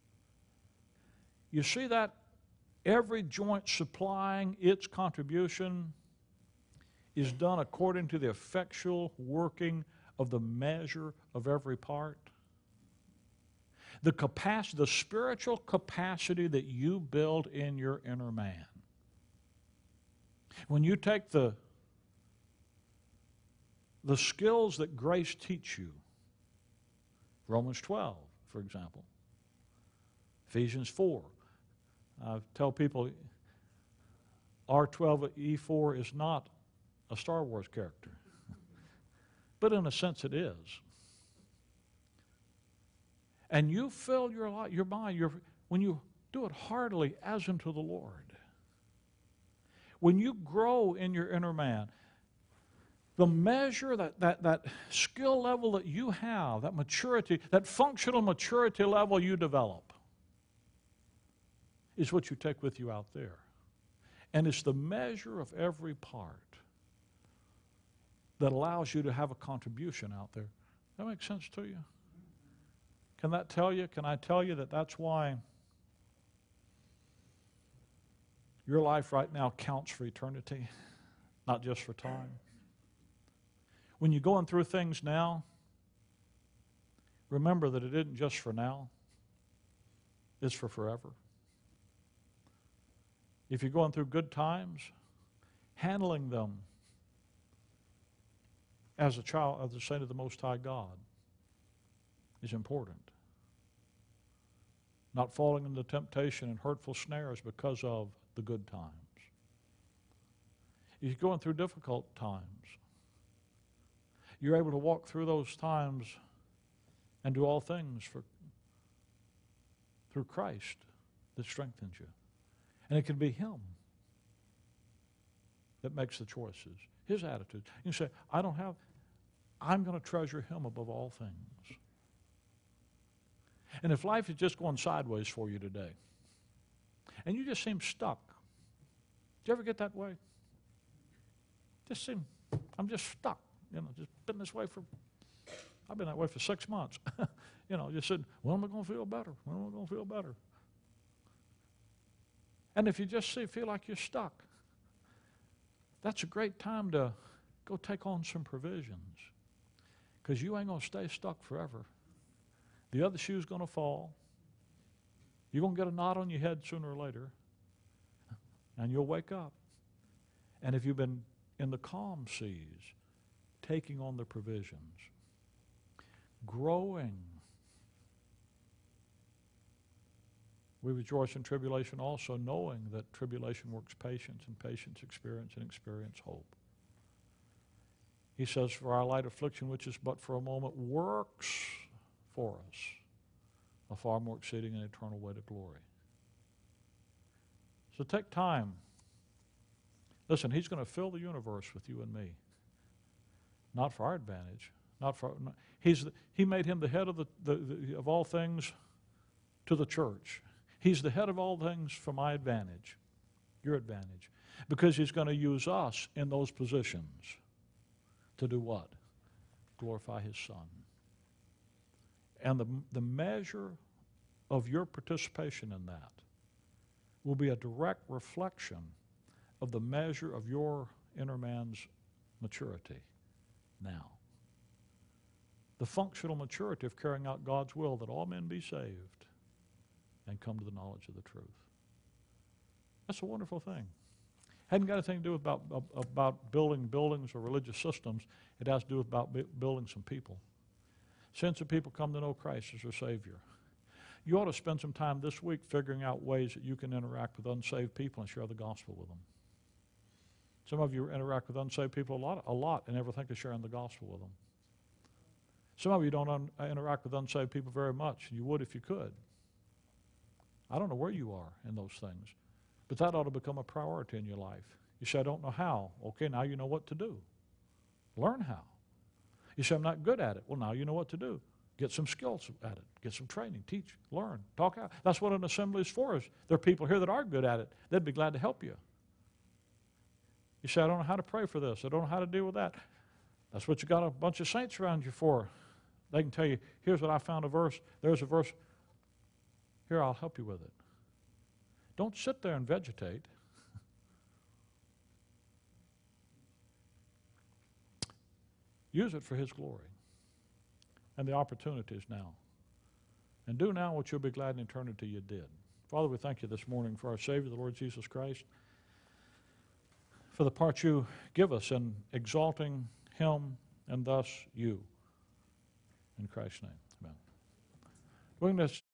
You see that? Every joint supplying its contribution is done according to the effectual working of the measure of every part. The capacity, the spiritual capacity that you build in your inner man. When you take the skills that grace teach you, Romans 12, for example, Ephesians 4. I tell people R12E4 is not a Star Wars character, but in a sense it is. And you fill your life, your mind, when you do it heartily as unto the Lord. When you grow in your inner man, the measure, that skill level that you have, that maturity, that functional maturity level you develop, is what you take with you out there. And it's the measure of every part that allows you to have a contribution out there. Does that make sense to you? Can I tell you that that's why your life right now counts for eternity, not just for time? When you're going through things now, remember that it isn't just for now, it's for forever. If you're going through good times, handling them as a child of the saint of the Most High God is important. Not falling into temptation and hurtful snares because of the good times. If you're going through difficult times, you're able to walk through those times and do all things through Christ that strengthens you. And it can be Him that makes the choices, His attitude. You say, I'm going to treasure Him above all things. And if life is just going sideways for you today, and you just seem stuck, do you ever get that way? I'm just stuck. Just been this way I've been that way for 6 months. Just said, when am I going to feel better? When am I going to feel better? And if you just feel like you're stuck, that's a great time to go take on some provisions, because you ain't going to stay stuck forever. The other shoe's going to fall. You're going to get a knot on your head sooner or later, and you'll wake up. And if you've been in the calm seas, taking on the provisions, growing. We rejoice in tribulation also, knowing that tribulation works patience, and patience experience, and experience hope. He says, for our light affliction, which is but for a moment, works for us a far more exceeding and eternal weight of glory. So take time. Listen, He's going to fill the universe with you and me. Not for our advantage. He made Him the head of all things to the church. He's the head of all things for my advantage, your advantage. Because He's going to use us in those positions to do what? Glorify His Son. And the measure of your participation in that will be a direct reflection of the measure of your inner man's maturity now. The functional maturity of carrying out God's will that all men be saved and come to the knowledge of the truth. That's a wonderful thing. Hadn't got anything to do about building buildings or religious systems. It has to do about building some people. Since the people come to know Christ as their Savior. You ought to spend some time this week figuring out ways that you can interact with unsaved people and share the gospel with them. Some of you interact with unsaved people a lot and never think of sharing the gospel with them. Some of you don't interact with unsaved people very much. You would if you could. I don't know where you are in those things, but that ought to become a priority in your life. You say, I don't know how. Okay, now you know what to do. Learn how. You say, I'm not good at it. Well, now you know what to do. Get some skills at it. Get some training. Teach. Learn. Talk out. That's what an assembly is for. There are people here that are good at it. They'd be glad to help you. You say, I don't know how to pray for this. I don't know how to deal with that. That's what you got a bunch of saints around you for. They can tell you, here's what I found a verse. There's a verse. Here, I'll help you with it. Don't sit there and vegetate. Use it for His glory. And the opportunity is now. And do now what you'll be glad in eternity you did. Father, we thank you this morning for our Savior, the Lord Jesus Christ, for the part you give us in exalting Him and thus you. In Christ's name, amen. We're going to